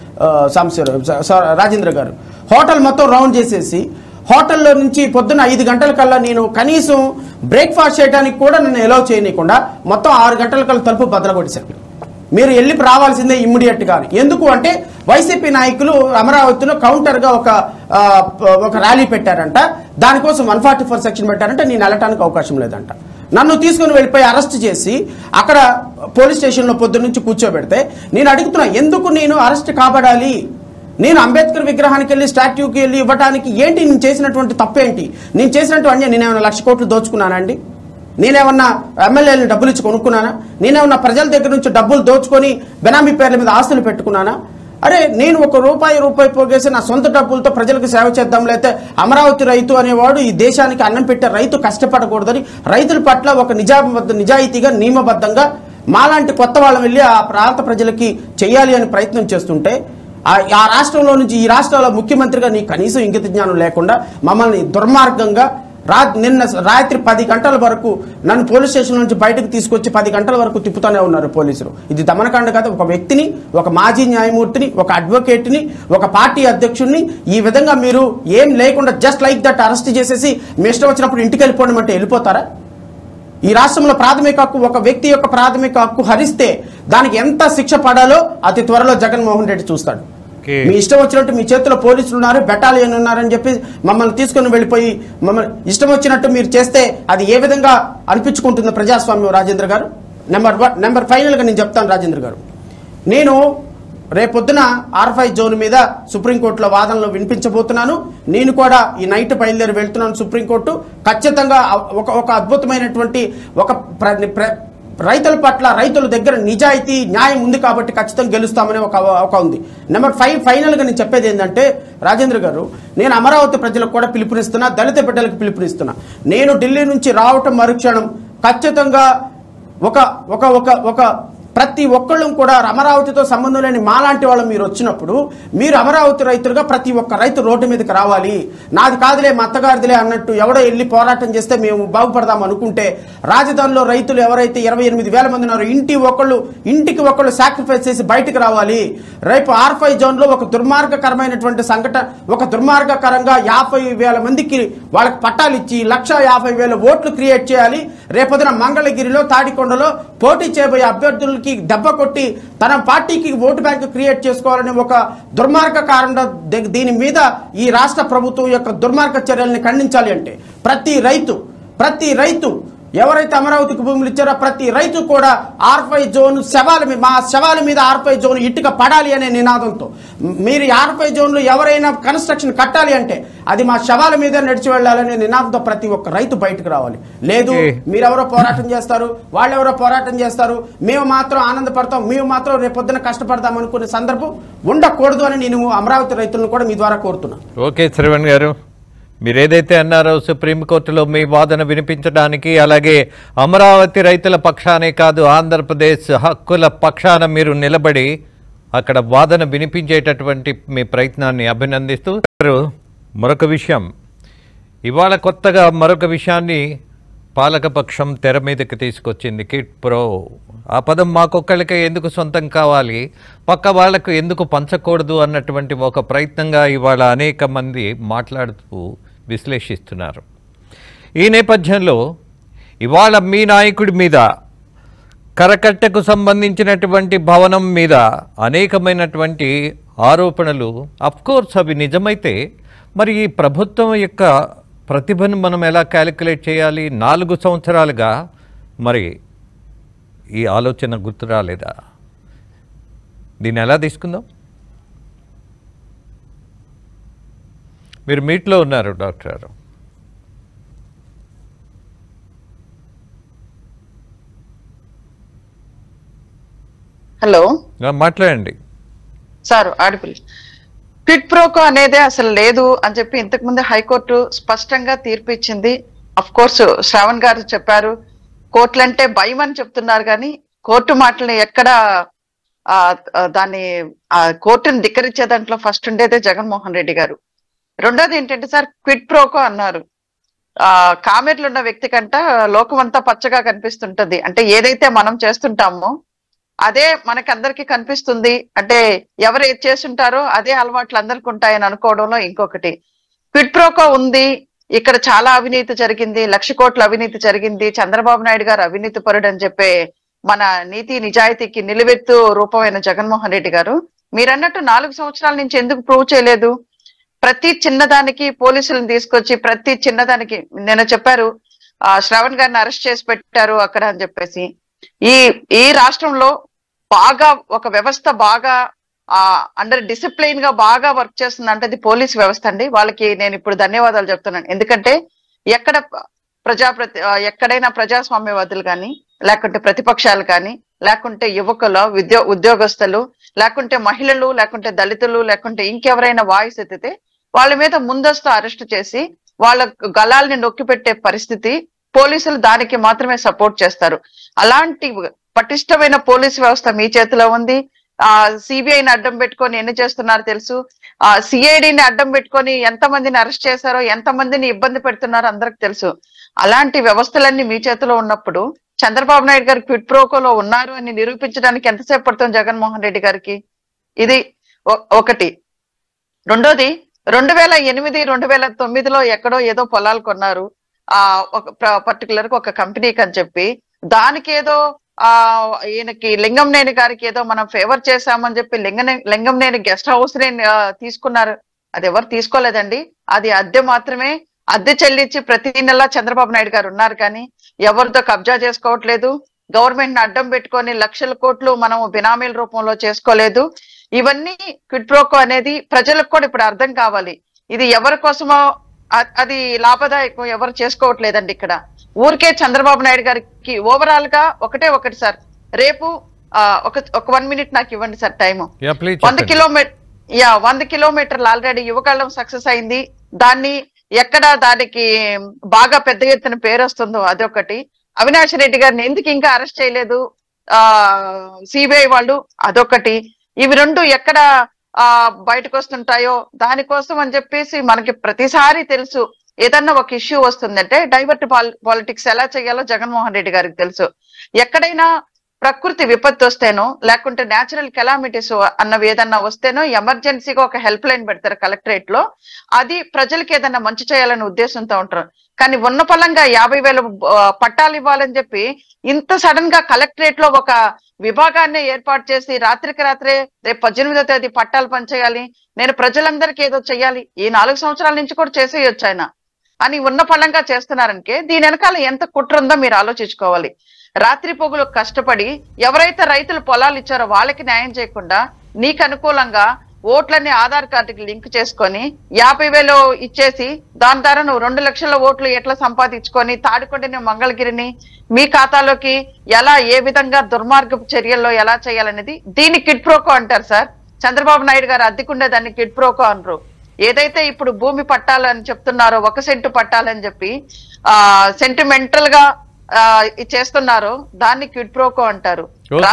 రాజేంద్ర గారు. హోటల్ మొత్తం రౌండ్ చేసేసి హోటల్లో నుంచి పొద్దున్న 5 గంటల కల్లా నేను కనీసం బ్రేక్ఫాస్ట్ చేయడానికి కూడా నన్ను ఎలౌ చేయనీయకుండా మొత్తం 6 గంటల కల్లా తలుపు బద్దలగొట్టేశారు. మీరు వెళ్ళి రావాల్సిందే ఇమ్మీడియట్గా. ఎందుకు అంటే వైసీపీ నాయకులు అమరావతిలో కౌంటర్గా ఒక ర్యాలీ పెట్టారంట, దానికోసం 144 సెక్షన్ పెట్టారంటే నేను వెళ్ళటానికి అవకాశం లేదంట. నన్ను తీసుకుని వెళ్ళిపోయి అరెస్ట్ చేసి అక్కడ పోలీస్ స్టేషన్లో పొద్దున్న నుంచి కూర్చోబెడితే నేను అడుగుతున్నా, ఎందుకు నేను అరెస్ట్ కాబడాలి? నేను అంబేద్కర్ విగ్రహానికి వెళ్ళి స్టాట్యూకి వెళ్ళి ఇవ్వడానికి ఏంటి నేను చేసినటువంటి తప్పేంటి? నేను చేసినట్టు అన్నీ నేనేమైనా 1,00,000 కోట్లు దోచుకున్నానండి? నేనేమన్నా ఎమ్మెల్యేలను డబ్బులు ఇచ్చి కొనుక్కున్నానా? నేనేమన్నా ప్రజల దగ్గర నుంచి డబ్బులు దోచుకొని బెనామీ పేర్ల మీద ఆస్తులు పెట్టుకున్నానా? అరే నేను రూపాయి పోగేసి నా సొంత డబ్బులతో ప్రజలకు సేవ చేద్దాం. లేకపోతే అమరావతి రైతు అనేవాడు ఈ దేశానికి అన్నం పెట్టే రైతు కష్టపడకూడదని రైతుల పట్ల ఒక నిజాయితీగా నియమబద్ధంగా మాలాంటి కొత్త వాళ్ళం వెళ్ళి ఆ ప్రాంత ప్రజలకి చెయ్యాలి అని ప్రయత్నం చేస్తుంటే ఆ రాష్ట్రంలో నుంచి ఈ రాష్ట్రంలో ముఖ్యమంత్రిగా నీ కనీసం ఇంగిత జ్ఞానం లేకుండా మమ్మల్ని దుర్మార్గంగా నిన్న రాత్రి 10 గంటల వరకు నన్ను పోలీస్ స్టేషన్ నుంచి బయటకు తీసుకొచ్చి 10 గంటల వరకు తిప్పుతూనే ఉన్నారు పోలీసులు. ఇది దమనకాండ కాదు. ఒక వ్యక్తిని, ఒక మాజీ న్యాయమూర్తిని, ఒక అడ్వకేట్ని, ఒక పార్టీ అధ్యక్షుడిని ఈ విధంగా మీరు ఏం లేకుండా జస్ట్ లైక్ దట్ అరెస్ట్ చేసేసి మీ ఇష్టం వచ్చినప్పుడు ఇంటికి వెళ్ళిపోవడం అంటే వెళ్ళిపోతారా? ఈ రాష్ట్రంలో ప్రాథమిక హక్కు, ఒక వ్యక్తి యొక్క ప్రాథమిక హక్కు హరిస్తే దానికి ఎంత శిక్ష పడాలో అతి త్వరలో జగన్మోహన్ రెడ్డి చూస్తాడు. మీ ఇష్టం వచ్చినట్టు మీ చేతిలో పోలీసులు ఉన్నారు, బెటాలియన్ ఉన్నారని చెప్పి మమ్మల్ని తీసుకుని వెళ్ళిపోయి మమ్మల్ని ఇష్టం వచ్చినట్టు మీరు చేస్తే అది ఏ విధంగా అనిపించుకుంటుందో ప్రజాస్వామ్యం. రాజేంద్ర గారు, నెంబర్ ఫైనల్గా నేను చెప్తాను రాజేంద్ర గారు, నేను రేపొద్దున R5 జోన్ మీద సుప్రీంకోర్టులో వాదనలు వినిపించబోతున్నాను. నేను కూడా ఈ నైట్ బయలుదేరి వెళ్తున్నాను సుప్రీంకోర్టు. ఖచ్చితంగా ఒక అద్భుతమైనటువంటి రైతుల పట్ల రైతుల దగ్గర నిజాయితీ న్యాయం ఉంది కాబట్టి ఖచ్చితంగా గెలుస్తామని ఒక ఉంది. నెంబర్ 5 ఫైనల్గా నేను చెప్పేది ఏంటంటే రాజేంద్ర గారు, నేను అమరావతి ప్రజలకు కూడా పిలుపునిస్తున్నా, దళిత బిడ్డలకు పిలుపునిస్తున్నా. నేను ఢిల్లీ నుంచి రావటం మరుక్షణం ఖచ్చితంగా ఒక ప్రతి ఒక్కళ్ళు కూడా అమరావతితో సంబంధం లేని మాలాంటి వాళ్ళు మీరు వచ్చినప్పుడు మీరు అమరావతి రైతులుగా ప్రతి ఒక్క రైతు రోడ్డు మీదకి రావాలి. నాది కాదులే మా అత్తగారిదిలే అన్నట్టు ఎవడో వెళ్ళి పోరాటం చేస్తే మేము బాగుపడదాం అనుకుంటే రాజధానిలో రైతులు ఎవరైతే 28,000 మంది ఉన్నారో ఇంటికి ఒకళ్ళు సాక్రిఫైస్ చేసి బయటకు రావాలి. రేపు R5 జోన్లో ఒక దుర్మార్గకరమైనటువంటి సంఘటన, ఒక దుర్మార్గకరంగా 50,000 మందికి వాళ్ళకి పట్టాలు ఇచ్చి 1,50,000 ఓట్లు క్రియేట్ చేయాలి. రేపొద్దున మంగళగిరిలో తాడికొండలో పోటీ చేయబోయే అభ్యర్థులు దెబ్బ కొట్టి తన పార్టీకి ఓటు బ్యాంక్ క్రియేట్ చేసుకోవాలని ఒక దుర్మార్గ కారణం. దీని మీద ఈ రాష్ట్ర ప్రభుత్వం యొక్క దుర్మార్గ చర్యల్ని ఖండించాలి. అంటే ప్రతి రైతు ఎవరైతే అమరావతికి భూములు ఇచ్చారో ప్రతి రైతు కూడా R5 జోన్ మా శవాల మీద R5 జోన్ ఇటుక పడాలి అనే నినాదంతో మీరు R5 జోన్లో ఎవరైనా కన్స్ట్రక్షన్ కట్టాలి అంటే అది మా శవాల మీద నడిచి వెళ్ళాలనే నినాదంతో ప్రతి ఒక్క రైతు బయటకు రావాలి. లేదు మీరెవరో పోరాటం చేస్తారు, వాళ్ళెవరో పోరాటం చేస్తారు, మేము మాత్రం ఆనందపడతాం, మేము మాత్రం రేపొద్దున కష్టపడతాం అనుకునే సందర్భం ఉండకూడదు అని నేను అమరావతి రైతులను కూడా మీ ద్వారా కోరుతున్నాను. ఓకే శ్రవణ్ గారు, మీరు ఏదైతే అన్నారో సుప్రీంకోర్టులో మీ వాదన వినిపించడానికి, అలాగే అమరావతి రైతుల పక్షానే కాదు ఆంధ్రప్రదేశ్ హక్కుల పక్షాన మీరు నిలబడి అక్కడ వాదన వినిపించేటటువంటి మీ ప్రయత్నాన్ని అభినందిస్తూ మరొక విషయం, ఇవాళ కొత్తగా మరొక విషయాన్ని పాలకపక్షం తెర మీదకి తీసుకొచ్చింది. కిట్ ప్రో ఆ పదం మాకొక్కళ్ళకే ఎందుకు సొంతం కావాలి, పక్క వాళ్లకు ఎందుకు పంచకూడదు అన్నటువంటి ఒక ప్రయత్నంగా ఇవాళ అనేక మంది మాట్లాడుతూ విశ్లేషిస్తున్నారు. ఈ నేపథ్యంలో ఇవాళ మీ నాయకుడి మీద కరకట్టకు సంబంధించినటువంటి భవనం మీద అనేకమైనటువంటి ఆరోపణలు, అఫ్కోర్స్ అవి నిజమైతే మరి ఈ ప్రభుత్వం యొక్క ప్రతిభను మనం ఎలా క్యాలిక్యులేట్ చేయాలి? 4 సంవత్సరాలుగా మరి ఈ ఆలోచన గుర్తు రాలేదా? దీన్ని ఎలా తీసుకుందాం? మీరు మీట్లో ఉన్నారు డాక్టర్ గారు. హలో, మాట్లాడండి సార్. ఆడిపిల్ క్విడ్ ప్రోకో అనేది అసలు లేదు అని చెప్పి ఇంతకు ముందు హైకోర్టు స్పష్టంగా తీర్పు ఇచ్చింది. అఫ్ కోర్స్ శ్రావణ్ గారు చెప్పారు కోర్టులంటే భయం అని చెప్తున్నారు, కానీ కోర్టు మాటలు ఎక్కడ దాన్ని కోర్టుని ధిక్కరించే దాంట్లో ఫస్ట్ ఉండేదే జగన్మోహన్ రెడ్డి గారు. రెండోది ఏంటంటే సార్, క్విడ్ ప్రోకో అన్నారు. కామెర్లు ఉన్న వ్యక్తి కంట లోకం అంతా పచ్చగా కనిపిస్తుంటది. అంటే ఏదైతే మనం చేస్తుంటామో అదే మనకందరికి కనిపిస్తుంది. అంటే ఎవరు ఏది చేస్తుంటారో అదే అలవాట్లు అందరికి ఉంటాయని అనుకోవడంలో ఇంకొకటి. క్విడ్ ప్రోకో ఉంది, ఇక్కడ చాలా అవినీతి జరిగింది, 1,00,000 కోట్ల అవినీతి జరిగింది, చంద్రబాబు నాయుడు గారు అవినీతి పరుడు అని చెప్పే మన నీతి నిజాయితీకి నిలువెత్తు రూపమైన జగన్మోహన్ రెడ్డి గారు మీరన్నట్టు 4 సంవత్సరాల నుంచి ఎందుకు ప్రూవ్ చేయలేదు? ప్రతి చిన్నదానికి పోలీసులను తీసుకొచ్చి ప్రతి చిన్నదానికి నేను చెప్పారు శ్రావణ్ గారిని అరెస్ట్ చేసి పెట్టారు అక్కడ అని చెప్పేసి. ఈ రాష్ట్రంలో బాగా ఒక వ్యవస్థ బాగా అండర్ డిసిప్లైన్ గా బాగా వర్క్ చేస్తుంది అంటే అది పోలీస్ వ్యవస్థ అండి. వాళ్ళకి నేను ఇప్పుడు ధన్యవాదాలు చెప్తున్నాను. ఎందుకంటే ఎక్కడైనా ప్రజాస్వామ్యవాదులు కానీ, లేకుంటే ప్రతిపక్షాలు కానీ, లేకుంటే యువకులు, ఉద్యోగస్తులు, లేకుంటే మహిళలు, లేకుంటే దళితులు, లేకుంటే ఇంకెవరైనా వాయిస్ ఎత్తితే వాళ్ళ మీద ముందస్తు అరెస్ట్ చేసి వాళ్ళ గళాలని నొక్కి పెట్టే పరిస్థితి పోలీసులు దానికి మాత్రమే సపోర్ట్ చేస్తారు. అలాంటి పటిష్టమైన పోలీస్ వ్యవస్థ మీ చేతిలో ఉంది. సిబిఐని అడ్డం పెట్టుకొని ఎన్ని చేస్తున్నారో తెలుసు. సిఐడిని అడ్డం పెట్టుకొని ఎంతమందిని అరెస్ట్ చేశారో, ఎంతమందిని ఇబ్బంది పెడుతున్నారో అందరికి తెలుసు. అలాంటి వ్యవస్థలన్నీ మీ చేతిలో ఉన్నప్పుడు చంద్రబాబు నాయుడు గారు క్విడ్ ప్రోకోలో ఉన్నారు అని నిరూపించడానికి ఎంతసేపు పడుతుంది జగన్మోహన్ రెడ్డి గారికి? ఇది ఒకటి. రెండోది 2008, 2009లో ఎక్కడో ఏదో పొలాలు కొన్నారు ఒక పర్టికులర్ గా ఒక కంపెనీకి అని చెప్పి, దానికేదో ఈయనకి లింగంనేని గారికి ఏదో మనం ఫేవర్ చేశామని చెప్పి లింగంనేని గెస్ట్ హౌస్ ని తీసుకున్నారు. అది ఎవరు తీసుకోలేదండి, అది అద్దె మాత్రమే. అద్దె చెల్లించి ప్రతి నెల చంద్రబాబు నాయుడు గారు ఉన్నారు, కానీ ఎవరితో కబ్జా చేసుకోవట్లేదు. గవర్నమెంట్ ని అడ్డం పెట్టుకొని 1,00,000 కోట్లు మనం బినామీల రూపంలో చేసుకోలేదు. ఇవన్నీ క్విడ్ ప్రోకో అనేది ప్రజలకు కూడా ఇప్పుడు అర్థం కావాలి. ఇది ఎవరి కోసమో అది లాభదాయకం ఎవరు చేసుకోవట్లేదండి. ఇక్కడ ఊరికే చంద్రబాబు నాయుడు గారికి ఓవరాల్ గా ఒకటి సార్, రేపు ఒక 1 minute నాకు ఇవ్వండి సార్ టైము. 100 కిలోమీటర్లు ఆల్రెడీ యువకాలం సక్సెస్ అయింది. దానికి బాగా పెద్ద ఎత్తున పేరు వస్తుందో అదొకటి. అవినాష్ రెడ్డి గారిని ఎందుకు ఇంకా అరెస్ట్ చేయలేదు సిబిఐ వాళ్ళు, అదొకటి. ఇవి రెండు ఎక్కడ బయటకు వస్తుంటాయో దానికోసం అని చెప్పేసి మనకి ప్రతిసారి తెలుసు. ఏదన్నా ఒక ఇష్యూ వస్తుందంటే డైవర్ట్ పాలిటిక్స్ ఎలా చేయాలో జగన్మోహన్ రెడ్డి గారికి తెలుసు. ఎక్కడైనా ప్రకృతి విపత్తు వస్తేనో లేకుంటే న్యాచురల్ కెలామిటీస్ అన్నవి ఏదన్నా వస్తేనో ఎమర్జెన్సీగా ఒక హెల్ప్ లైన్ పెడతారు కలెక్టరేట్ లో. అది ప్రజలకి ఏదన్నా మంచి చేయాలనే ఉద్దేశంతో ఉంటారు. కానీ ఉన్న ఫలంగా 50,000 పట్టాలు ఇవ్వాలని చెప్పి ఇంత సడన్ గా కలెక్టరేట్ లో ఒక విభాగాన్ని ఏర్పాటు చేసి రాత్రికి రాత్రే రేపు 18వ తేదీ పట్టాలు పనిచేయాలి, నేను ప్రజలందరికీ ఏదో చెయ్యాలి, ఈ 4 సంవత్సరాల నుంచి కూడా చేసేయొచ్చు ఆయన అని ఉన్న ఫలంగా చేస్తున్నారనికే దీని వెనకాల ఎంత కుట్ర ఉందో మీరు ఆలోచించుకోవాలి. రాత్రి పొగులు కష్టపడి ఎవరైతే రైతులు పొలాలు ఇచ్చారో వాళ్ళకి న్యాయం చేయకుండా నీకు అనుకూలంగా ఓట్లన్నీ ఆధార్ కార్డుకి లింక్ చేసుకొని 50,000 ఇచ్చేసి దాని ద్వారా నువ్వు 2 లక్షల ఓట్లు ఎట్లా సంపాదించుకొని తాడికొండని మంగళగిరిని మీ ఖాతాలోకి ఎలా ఏ విధంగా దుర్మార్గపు చర్యల్లో ఎలా చేయాలనేది దీన్ని కిడ్ ప్రోకో అంటారు సార్. చంద్రబాబు నాయుడు గారు అద్దెకుండే దాన్ని కిడ్ ప్రోకో అనరు. ఏదైతే ఇప్పుడు భూమి పట్టాలని చెప్తున్నారో 1 సెంటు పట్టాలని చెప్పి సెంటిమెంటల్ గా చేస్తున్నారో దాన్ని క్విడ్ ప్రోకో అంటారు.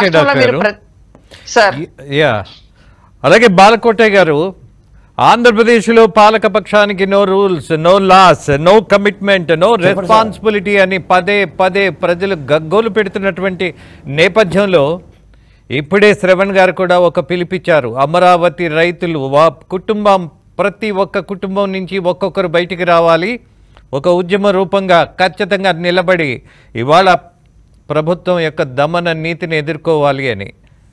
అలాగే బాలకోటయ్య గారు, ఆంధ్రప్రదేశ్లో పాలక పక్షానికి no rules, no laws, no commitment, no responsibility అని పదే ప్రజలు గగ్గోలు పెడుతున్నటువంటి నేపథ్యంలో ఇప్పుడే శ్రవణ్ గారు కూడా ఒక పిలిపించారు. అమరావతి రైతులు ప్రతి ఒక్క కుటుంబం నుంచి ఒక్కొక్కరు బయటికి రావాలి, ఒక ఉద్యమ రూపంగా ఖచ్చితంగా నిలబడి ఇవాళ ప్రభుత్వం యొక్క దమన నీతిని ఎదుర్కోవాలి అని.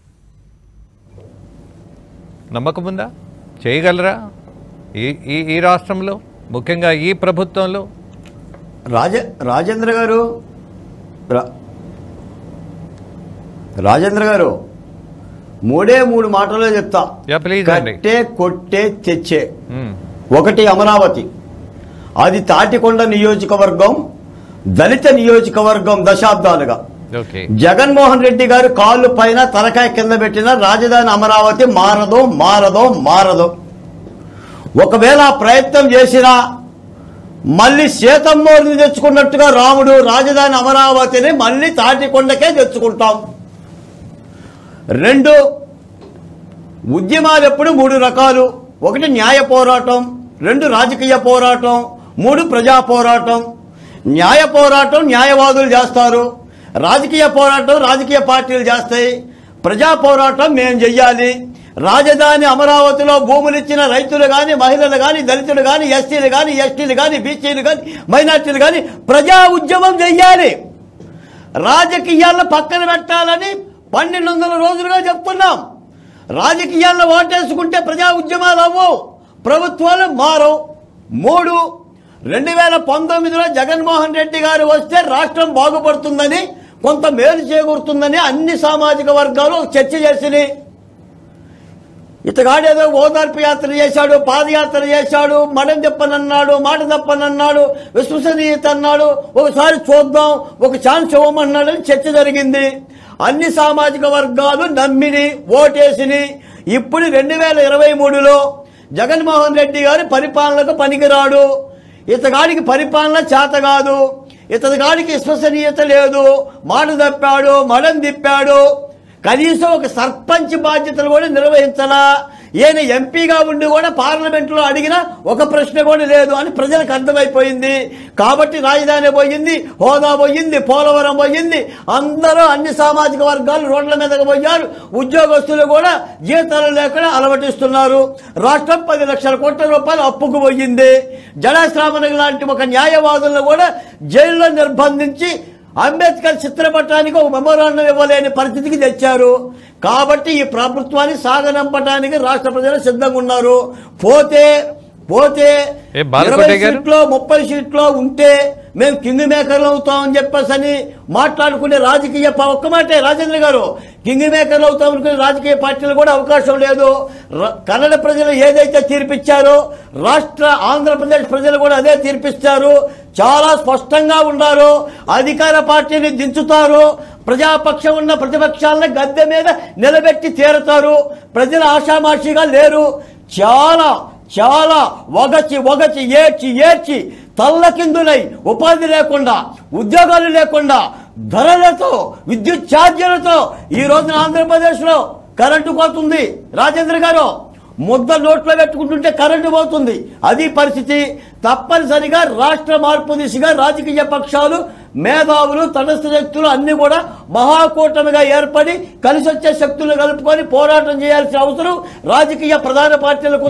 నమ్మకం ఉందా? చేయగలరా ఈ రాష్ట్రంలో, ముఖ్యంగా ఈ ప్రభుత్వంలో? రాజేంద్ర గారు 3 మాటల్లో చెప్తా. కట్టే కొట్టే తెచ్చే. ఒకటి అమరావతి, అది తాటికొండ నియోజకవర్గం, దళిత నియోజకవర్గం దశాబ్దాలుగా. జగన్మోహన్ రెడ్డి గారు కాళ్ళు పైన తలకాయ కింద పెట్టిన రాజధాని అమరావతి మారదో. ఒకవేళ ప్రయత్నం చేసినా మళ్ళీ సీతమ్మోరిని తెచ్చుకున్నట్టుగా రాముడు రాజధాని అమరావతిని మళ్ళీ తాటికొండకే తెచ్చుకుంటాం. 2 ఉద్యమాలు ఎప్పుడు 3 రకాలు. 1 న్యాయ పోరాటం, 2 రాజకీయ పోరాటం, 3 ప్రజా పోరాటం. న్యాయ పోరాటం న్యాయవాదులు చేస్తారు, రాజకీయ పోరాటం రాజకీయ పార్టీలు చేస్తాయి, ప్రజా పోరాటం మేము చెయ్యాలి. రాజధాని అమరావతిలో భూములు ఇచ్చిన రైతులు కానీ, మహిళలు కానీ, దళితులు కానీ, ఎస్సీలు కానీ, ఎస్టీలు కానీ, బీసీలు కానీ, మైనార్టీలు కానీ ప్రజా ఉద్యమం చెయ్యాలి. రాజకీయాలను పక్కన పెట్టాలని 1200 రోజులుగా చెప్తున్నాం. రాజకీయాల్లో ఓటేసుకుంటే ప్రజా ఉద్యమాలు అవ్వవు, ప్రభుత్వాలు మారవు. 3 2019లో జగన్మోహన్ రెడ్డి గారు వస్తే రాష్ట్రం బాగుపడుతుందని, కొంత మేలు చేకూరుతుందని అన్ని సామాజిక వర్గాలు చర్చ చేసినాయి. ఇతగాడేదో ఓదార్పు యాత్ర చేశాడు, పాదయాత్ర చేశాడు, మడం చెప్పనన్నాడు, మాట తప్పనన్నాడు, విశ్వసనీయత అన్నాడు, ఒకసారి చూద్దాం, ఒక ఛాన్స్ ఇవ్వమన్నాడని చర్చ జరిగింది. అన్ని సామాజిక వర్గాలు నమ్మిని ఓటేసిని. ఇప్పుడు 2023లో జగన్మోహన్ రెడ్డి గారి పరిపాలనకు పనికిరాడు, ఇతగాడికి పరిపాలన చేత కాదు, ఇతగాడికి విశ్వసనీయత లేదు, మాట తప్పాడు, మడం తిప్పాడు, కనీసం ఒక సర్పంచ్ బాధ్యతలు కూడా నిర్వహించాలా, ఈయన ఎంపీగా ఉండి కూడా పార్లమెంట్లో అడిగిన ఒక ప్రశ్న కూడా లేదు అని ప్రజలకు అర్థమైపోయింది. కాబట్టి రాజధాని పోయింది, హోదా పోయింది, పోలవరం పోయింది, అందరూ అన్ని సామాజిక వర్గాలు రోడ్ల మీదకు పోయారు. ఉద్యోగస్తులు కూడా జీతాలు లేకుండా అలవటిస్తున్నారు. రాష్ట్రం 10 లక్షల కోట్ల రూపాయలు అప్పుకు పోయింది. జడాశ్రామణి లాంటి ఒక న్యాయవాదులను కూడా జైల్లో నిర్బంధించి అంబేద్కర్ చిత్రపటానికి ఒక మెమోరాండం ఇవ్వలేని పరిస్థితికి తెచ్చారు. కాబట్టి ఈ ప్రభుత్వాన్ని సాగనంపడానికి రాష్ట్ర ప్రజలు సిద్ధంగా ఉన్నారు. పోతే 20 సీట్లో 30 సీట్లో ఉంటే మేము కింగ్ మేకర్లు అవుతామని చెప్పేసి మాట్లాడుకునే రాజకీయ ఒక్క మాటే రాజేంద్ర గారు, కింగ్ మేకర్లు అవుతామనుకునే రాజకీయ పార్టీలు కూడా అవకాశం లేదు. కన్నడ ప్రజలు ఏదైతే తీర్పిచ్చారో ఆంధ్రప్రదేశ్ ప్రజలు కూడా అదే తీర్పిస్తారు. చాలా స్పష్టంగా ఉన్నారు. అధికార పార్టీని దించుతారు, ప్రజాపక్షం ఉన్న ప్రతిపక్షాలను గద్దె మీద నిలబెట్టి తీరుతారు. ప్రజలు ఆషామాషిగా లేరు. చాలా చాలా ఒగచి ఏడ్చి తల్లకిందులై ఉపాధి లేకుండా, ఉద్యోగాలు లేకుండా, ధరలతో, విద్యుత్ ఛార్జీలతో ఈ రోజున ఆంధ్రప్రదేశ్లో కరెంటు పోతుంది. రాజేంద్ర గారు, ముద్ద నోట్లో పెట్టుకుంటుంటే కరెంటు పోతుంది. అది పరిస్థితి. తప్పనిసరిగా రాష్ట్ర మార్పు దిశగా రాజకీయ పక్షాలు, మేధావులు, తటస్థ శక్తులు అన్ని కూడా మహాకూటమిగా ఏర్పడి కలిసి వచ్చే శక్తులు కలుపుకొని పోరాటం చేయాల్సిన అవసరం రాజకీయ ప్రధాన పార్టీలకు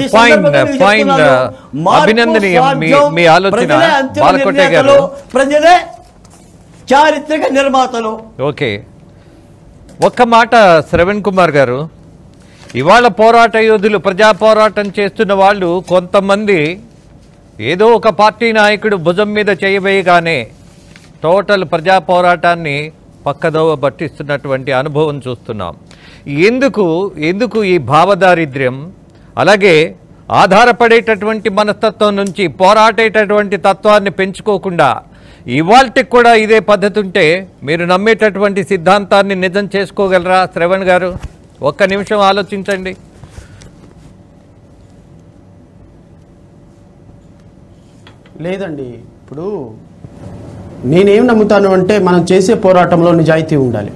ప్రజలే చారిత్రక నిర్మాతలు. ఓకే, ఒక్క మాట శ్రవణ్ కుమార్ గారు, ఇవాళ పోరాట యోధులు, ప్రజా పోరాటం చేస్తున్న వాళ్ళు కొంతమంది ఏదో ఒక పార్టీ నాయకుడు భుజం మీద చేయవేయగానే టోటల్ ప్రజా పోరాటాన్ని పక్కదోవ పట్టిస్తున్నటువంటి అనుభవం చూస్తున్నాం. ఎందుకు ఈ భావదారిద్ర్యం? అలాగే ఆధారపడేటటువంటి మనస్తత్వం నుంచి పోరాటేటటువంటి తత్వాన్ని పెంచుకోకుండా ఇవాల్టికి కూడా ఇదే పద్ధతి ఉంటే మీరు నమ్మేటటువంటి సిద్ధాంతాన్ని నిజం చేసుకోగలరా? శ్రవణ్ గారు, ఒక్క నిమిషం ఆలోచించండి. లేదండి, ఇప్పుడు నేనేం నమ్ముతాను అంటే మనం చేసే పోరాటంలో నిజాయితీ ఉండాలి.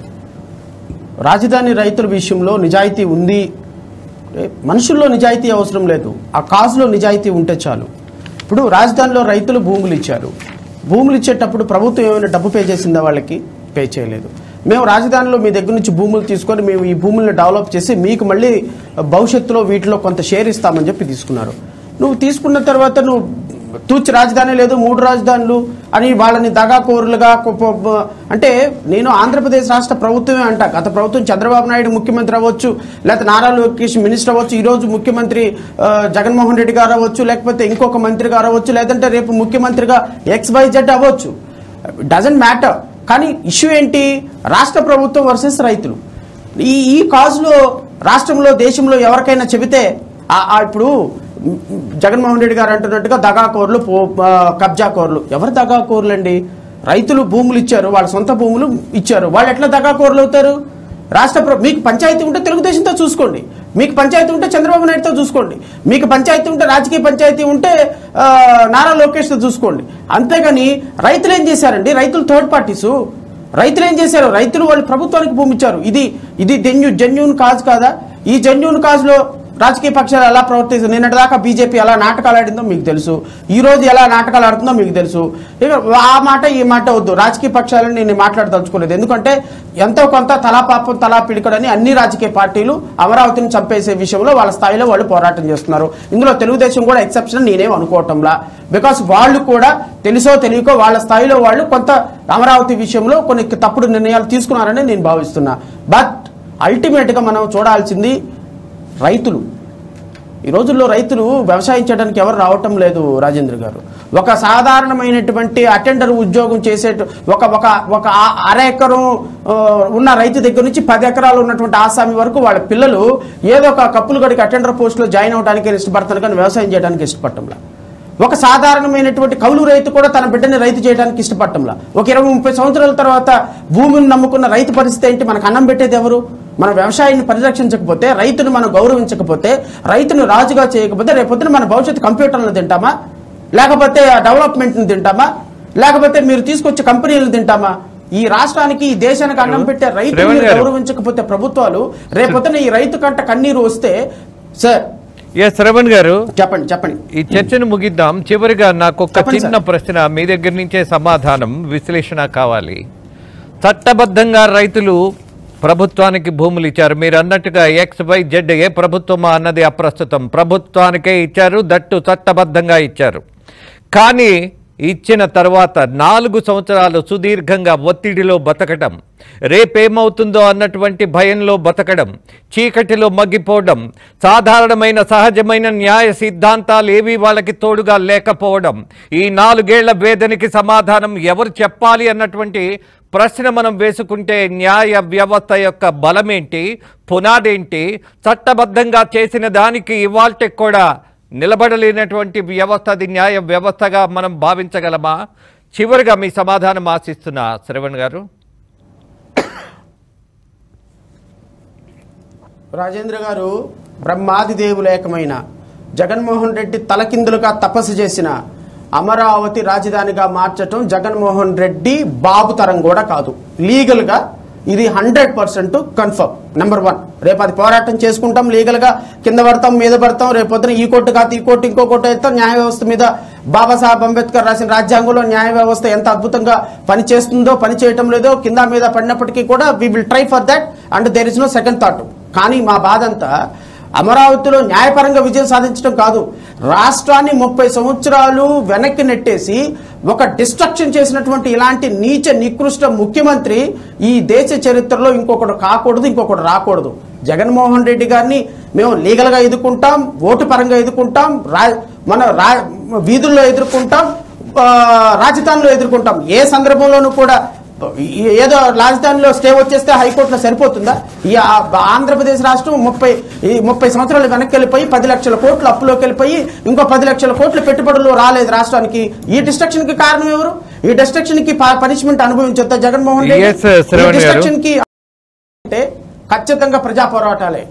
రాజధాని రైతుల విషయంలో నిజాయితీ ఉంది. మనుషుల్లో నిజాయితీ అవసరం లేదు, ఆ కాజులో నిజాయితీ ఉంటే చాలు. ఇప్పుడు రాజధానిలో రైతులు భూములు ఇచ్చారు. భూములు ఇచ్చేటప్పుడు ప్రభుత్వం ఏమైనా డబ్బు పే చేసిందా? వాళ్ళకి పే చేయలేదు. మేము రాజధానిలో మీ దగ్గర నుంచి భూములు తీసుకొని మేము ఈ భూములను డెవలప్ చేసి మీకు మళ్ళీ భవిష్యత్తులో వీటిలో కొంత షేర్ ఇస్తామని చెప్పి తీసుకున్నారు. నువ్వు తీసుకున్న తర్వాత నువ్వు తూచి రాజధాని లేదు, 3 రాజధానులు అని వాళ్ళని దగాకోరులుగా అంటే నేను ఆంధ్రప్రదేశ్ రాష్ట్ర ప్రభుత్వమే అంట. గత ప్రభుత్వం చంద్రబాబు నాయుడు ముఖ్యమంత్రి అవ్వచ్చు, లేకపోతే నారా లోకేష్ మినిస్టర్ అవ్వచ్చు, ఈరోజు ముఖ్యమంత్రి జగన్మోహన్ రెడ్డి గారు అవ్వచ్చు, లేకపోతే ఇంకొక మంత్రి గారు అవ్వచ్చు, లేదంటే రేపు ముఖ్యమంత్రిగా XYZ అవ్వచ్చు, డజంట్ మ్యాటర్. కానీ ఇష్యూ ఏంటి? రాష్ట్ర ప్రభుత్వం వర్సెస్ రైతులు. ఈ కాజులో రాష్ట్రంలో, దేశంలో ఎవరికైనా చెబితే ఇప్పుడు జగన్మోహన్ రెడ్డి గారు అంటున్నట్టుగా దగాకోర్లు, కబ్జాకోర్లు. ఎవరు దగాకోర్లు అండి? రైతులు భూములు ఇచ్చారు, వాళ్ళ సొంత భూములు ఇచ్చారు, వాళ్ళు ఎట్లా దగాకోర్లు అవుతారు? మీకు పంచాయతీ ఉంటే తెలుగుదేశంతో చూసుకోండి, మీకు పంచాయతీ ఉంటే చంద్రబాబు నాయుడుతో చూసుకోండి, మీకు పంచాయతీ ఉంటే రాజకీయ పంచాయతీ ఉంటే నారా లోకేష్తో చూసుకోండి. అంతేగాని రైతులు ఏం చేశారండి? రైతులు థర్డ్ పార్టీసు. రైతులు ఏం చేశారు? రైతులు వాళ్ళు ప్రభుత్వానికి భూమి ఇచ్చారు. ఇది జెన్యూన్ కాజ్ కాదా? ఈ జెన్యూన్ కాజ్లో రాజకీయ పక్షాలు ఎలా ప్రవర్తిస్తుంది? నిన్నటిదాకా బీజేపీ ఎలా నాటకాలు ఆడిందో మీకు తెలుసు, ఈ రోజు ఎలా నాటకాలు ఆడుతుందో మీకు తెలుసు. ఇక ఆ మాట ఈ మాట వద్దు. రాజకీయ పక్షాలను నేను మాట్లాడదలుచుకోలేదు. ఎందుకంటే ఎంతో కొంత తలా పాపం తలా పిడికడని అన్ని రాజకీయ పార్టీలు అమరావతిని చంపేసే విషయంలో వాళ్ళ స్థాయిలో వాళ్ళు పోరాటం చేస్తున్నారు. ఇందులో తెలుగుదేశం కూడా ఎక్సెప్షన్ నేనేం అనుకోవటంలా. బికాస్ వాళ్ళు కూడా తెలుసో తెలియకో వాళ్ళ స్థాయిలో వాళ్ళు కొంత అమరావతి విషయంలో కొన్ని తప్పుడు నిర్ణయాలు తీసుకున్నారని నేను భావిస్తున్నా. బట్ అల్టిమేట్గా మనం చూడాల్సింది రైతులు. ఈ రోజుల్లో రైతులు వ్యవసాయం చేయడానికి ఎవరు రావటం లేదు రాజేంద్ర గారు. ఒక సాధారణమైనటువంటి అటెండర్ ఉద్యోగం చేసే ఒక అర ఎకరం ఉన్న రైతు దగ్గర నుంచి 10 ఎకరాలు ఉన్నటువంటి ఆసామి వరకు వాళ్ళ పిల్లలు ఏదో ఒక కప్పులు గడికి అటెండర్ పోస్టులో జాయిన్ అవడానికి ఇష్టపడతారు, కానీ వ్యవసాయం చేయడానికి ఇష్టపడటంలా. ఒక సాధారణమైనటువంటి కౌలు రైతు కూడా తన బిడ్డని రైతు చేయడానికి ఇష్టపడటంలా. ఒక 20-30 సంవత్సరాల తర్వాత భూమిని నమ్ముకున్న రైతు పరిస్థితి ఏంటి? మనకు అన్నం పెట్టేది ఎవరు? మన వ్యవసాయాన్ని పరిరక్షించకపోతే, రైతును మనం గౌరవించకపోతే, రైతును రాజుగా చేయకపోతే రేపొద్దున మన భవిష్యత్తు కంప్యూటర్లను తింటామా? లేకపోతే డెవలప్మెంట్ని తింటామా? లేకపోతే మీరు తీసుకొచ్చే కంపెనీలను తింటామా? ఈ రాష్ట్రానికి, ఈ దేశానికి అన్నం పెట్టే రైతుని గౌరవించకపోతే ప్రభుత్వాలు రేపొద్దున ఈ రైతు కంట కన్నీరు వస్తే సార్. శ్రవణ్ గారు, చెప్పండి. ఈ చర్చను ముగిద్దాం. చివరిగా నాకు ఒక చిన్న ప్రశ్న, మీ దగ్గర నుంచే సమాధానం, విశ్లేషణ కావాలి. చట్టబద్ధంగా రైతులు ప్రభుత్వానికి భూములు ఇచ్చారు. మీరు అన్నట్టుగా XYZ ఏ ప్రభుత్వమా అన్నది అప్రస్తుతం. ప్రభుత్వానికే ఇచ్చారు, దట్టు చట్టబద్ధంగా ఇచ్చారు. కానీ ఇచ్చిన తర్వాత 4 సంవత్సరాలు సుదీర్ఘంగా ఒత్తిడిలో బతకడం, రేపేమవుతుందో అన్నటువంటి భయంలో బతకడం, చీకటిలో మగ్గిపోవడం, సాధారణమైన సహజమైన న్యాయ సిద్ధాంతాలు ఏవి వాళ్ళకి తోడుగా లేకపోవడం, ఈ 4 ఏళ్ల వేదనకి సమాధానం ఎవరు చెప్పాలి అన్నటువంటి ప్రశ్న మనం వేసుకుంటే న్యాయ వ్యవస్థ యొక్క బలమేంటి, పునాదేంటి, చట్టబద్ధంగా చేసిన దానికి ఇవాల్టికి కూడా నిలబడలేనటువంటి వ్యవస్థ అది న్యాయ వ్యవస్థగా మనం భావించగలమా? చివరిగా మీ సమాధానం ఆశిస్తున్నా శ్రవణ్ గారు. రాజేంద్ర గారు, బ్రహ్మాది దేవులేకమైన జగన్మోహన్ రెడ్డి తలకిందులుగా తపస్సు చేసిన అమరావతి రాజధానిగా మార్చటం జగన్మోహన్ రెడ్డి బాబు తరం కూడా కాదు. లీగల్గా ఇది 100% కన్ఫర్మ్. నెంబర్ 1, రేపు అది పోరాటం చేసుకుంటాం, లీగల్గా కింద పడతాం, మీద పడతాం, రేపు పొద్దున ఈ కోర్టు కాదు ఈ కోర్టు ఇంకో కోర్టు వెళ్తాం. న్యాయ వ్యవస్థ మీద బాబాసాహెబ్ అంబేద్కర్ రాసిన రాజ్యాంగంలో న్యాయ వ్యవస్థ ఎంత అద్భుతంగా పనిచేస్తుందో, పని చేయటం లేదో, కింద మీద పడినప్పటికీ కూడా we will try for that and there is no second thought. కానీ మా బాధ అంతా అమరావతిలో న్యాయపరంగా విజయం సాధించడం కాదు, రాష్ట్రాన్ని 30 సంవత్సరాలు వెనక్కి నెట్టేసి ఒక డిస్ట్రక్షన్ చేసినటువంటి ఇలాంటి నీచ నికృష్ట ముఖ్యమంత్రి ఈ దేశ చరిత్రలో ఇంకొకటి కాకూడదు, ఇంకొకటి రాకూడదు. జగన్మోహన్ రెడ్డి గారిని మేము లీగల్గా ఎదుర్కొంటాం, ఓటు పరంగా ఎదుర్కొంటాం, మన వీధుల్లో ఎదుర్కొంటాం, రాజధానిలో ఎదుర్కొంటాం. ఏ సందర్భంలోనూ కూడా ఏదో రాజధానిలో స్టే వచ్చేస్తే హైకోర్టులో సరిపోతుందా? ఈ ఆంధ్రప్రదేశ్ రాష్ట్రం 30 సంవత్సరాలు వెనక్కి వెళ్ళిపోయి 10 లక్షల కోట్లు అప్పులోకి వెళ్ళిపోయి ఇంకో 10 లక్షల కోట్లు పెట్టుబడులు రాలేదు రాష్ట్రానికి. ఈ డిస్ట్రక్షన్ కి కారణం ఎవరు? ఈ డిస్ట్రక్షన్ కి పనిష్మెంట్ అనుభవించొద్దా జగన్మోహన్ రెడ్డి? డిస్ట్రక్షన్ కి అంటే ఖచ్చితంగా ప్రజా పోరాటాలే.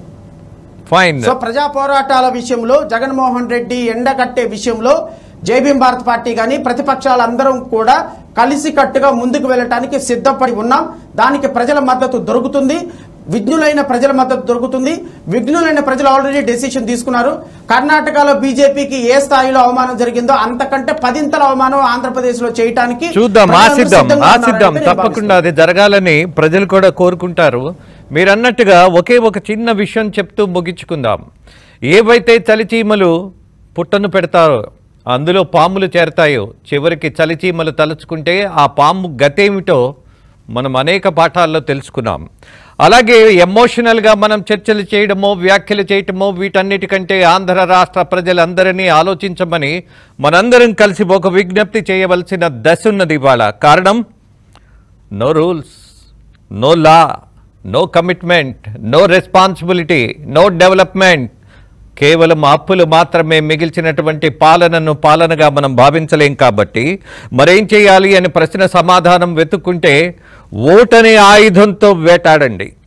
సో ప్రజా పోరాటాల విషయంలో జగన్మోహన్ రెడ్డి ఎండకట్టే విషయంలో జైభీం భారత్ పార్టీ కానీ ప్రతిపక్షాలందరం కూడా కలిసి కట్టుగా ముందుకు వెళ్ళటానికి సిద్ధపడి ఉన్నాం. దానికి ప్రజల మద్దతు దొరుకుతుంది, విఘ్నులైన ప్రజల మద్దతు దొరుకుతుంది. విఘ్నులైన ప్రజలు ఆల్రెడీ డెసిషన్ తీసుకున్నారు. కర్ణాటకలో బీజేపీకి ఏ స్థాయిలో అవమానం జరిగిందో అంతకంటే 10ంతల అవమానం ఆంధ్రప్రదేశ్ లో చేయడానికి చూద్దాం, ఆశిద్దాం. తప్పకుండా అది జరగాలని ప్రజలు కూడా కోరుకుంటారు. మీరు అన్నట్టుగా ఒకే ఒక చిన్న విషయం చెప్తూ ముగించుకుందాం. ఏవైతే చలిచీమలు పుట్టను పెడతారో అందులో పాములు చేరతాయో, చివరికి చలిచీమలు తలుచుకుంటే ఆ పాము గతేమిటో మనం అనేక పాఠాల్లో తెలుసుకున్నాం. అలాగే ఎమోషనల్గా మనం చర్చలు చేయడమో వ్యాఖ్యలు చేయటమో వీటన్నిటికంటే ఆంధ్ర రాష్ట్ర ప్రజలందరినీ ఆలోచించమని మనందరం కలిసి ఒక విజ్ఞప్తి చేయవలసిన దశ ఉన్నది ఇవాళ. కారణం, no rules, no law, no commitment, no responsibility, no development. కేవలం అప్పులు మాత్రమే మిగిల్చినటువంటి పాలనను పాలనగా మనం భావించలేం. కాబట్టి మరేం చేయాలి అని ప్రశ్న సమాధానం వెతుక్కుంటే ఓటనే ఆయుధంతో వేటాడండి.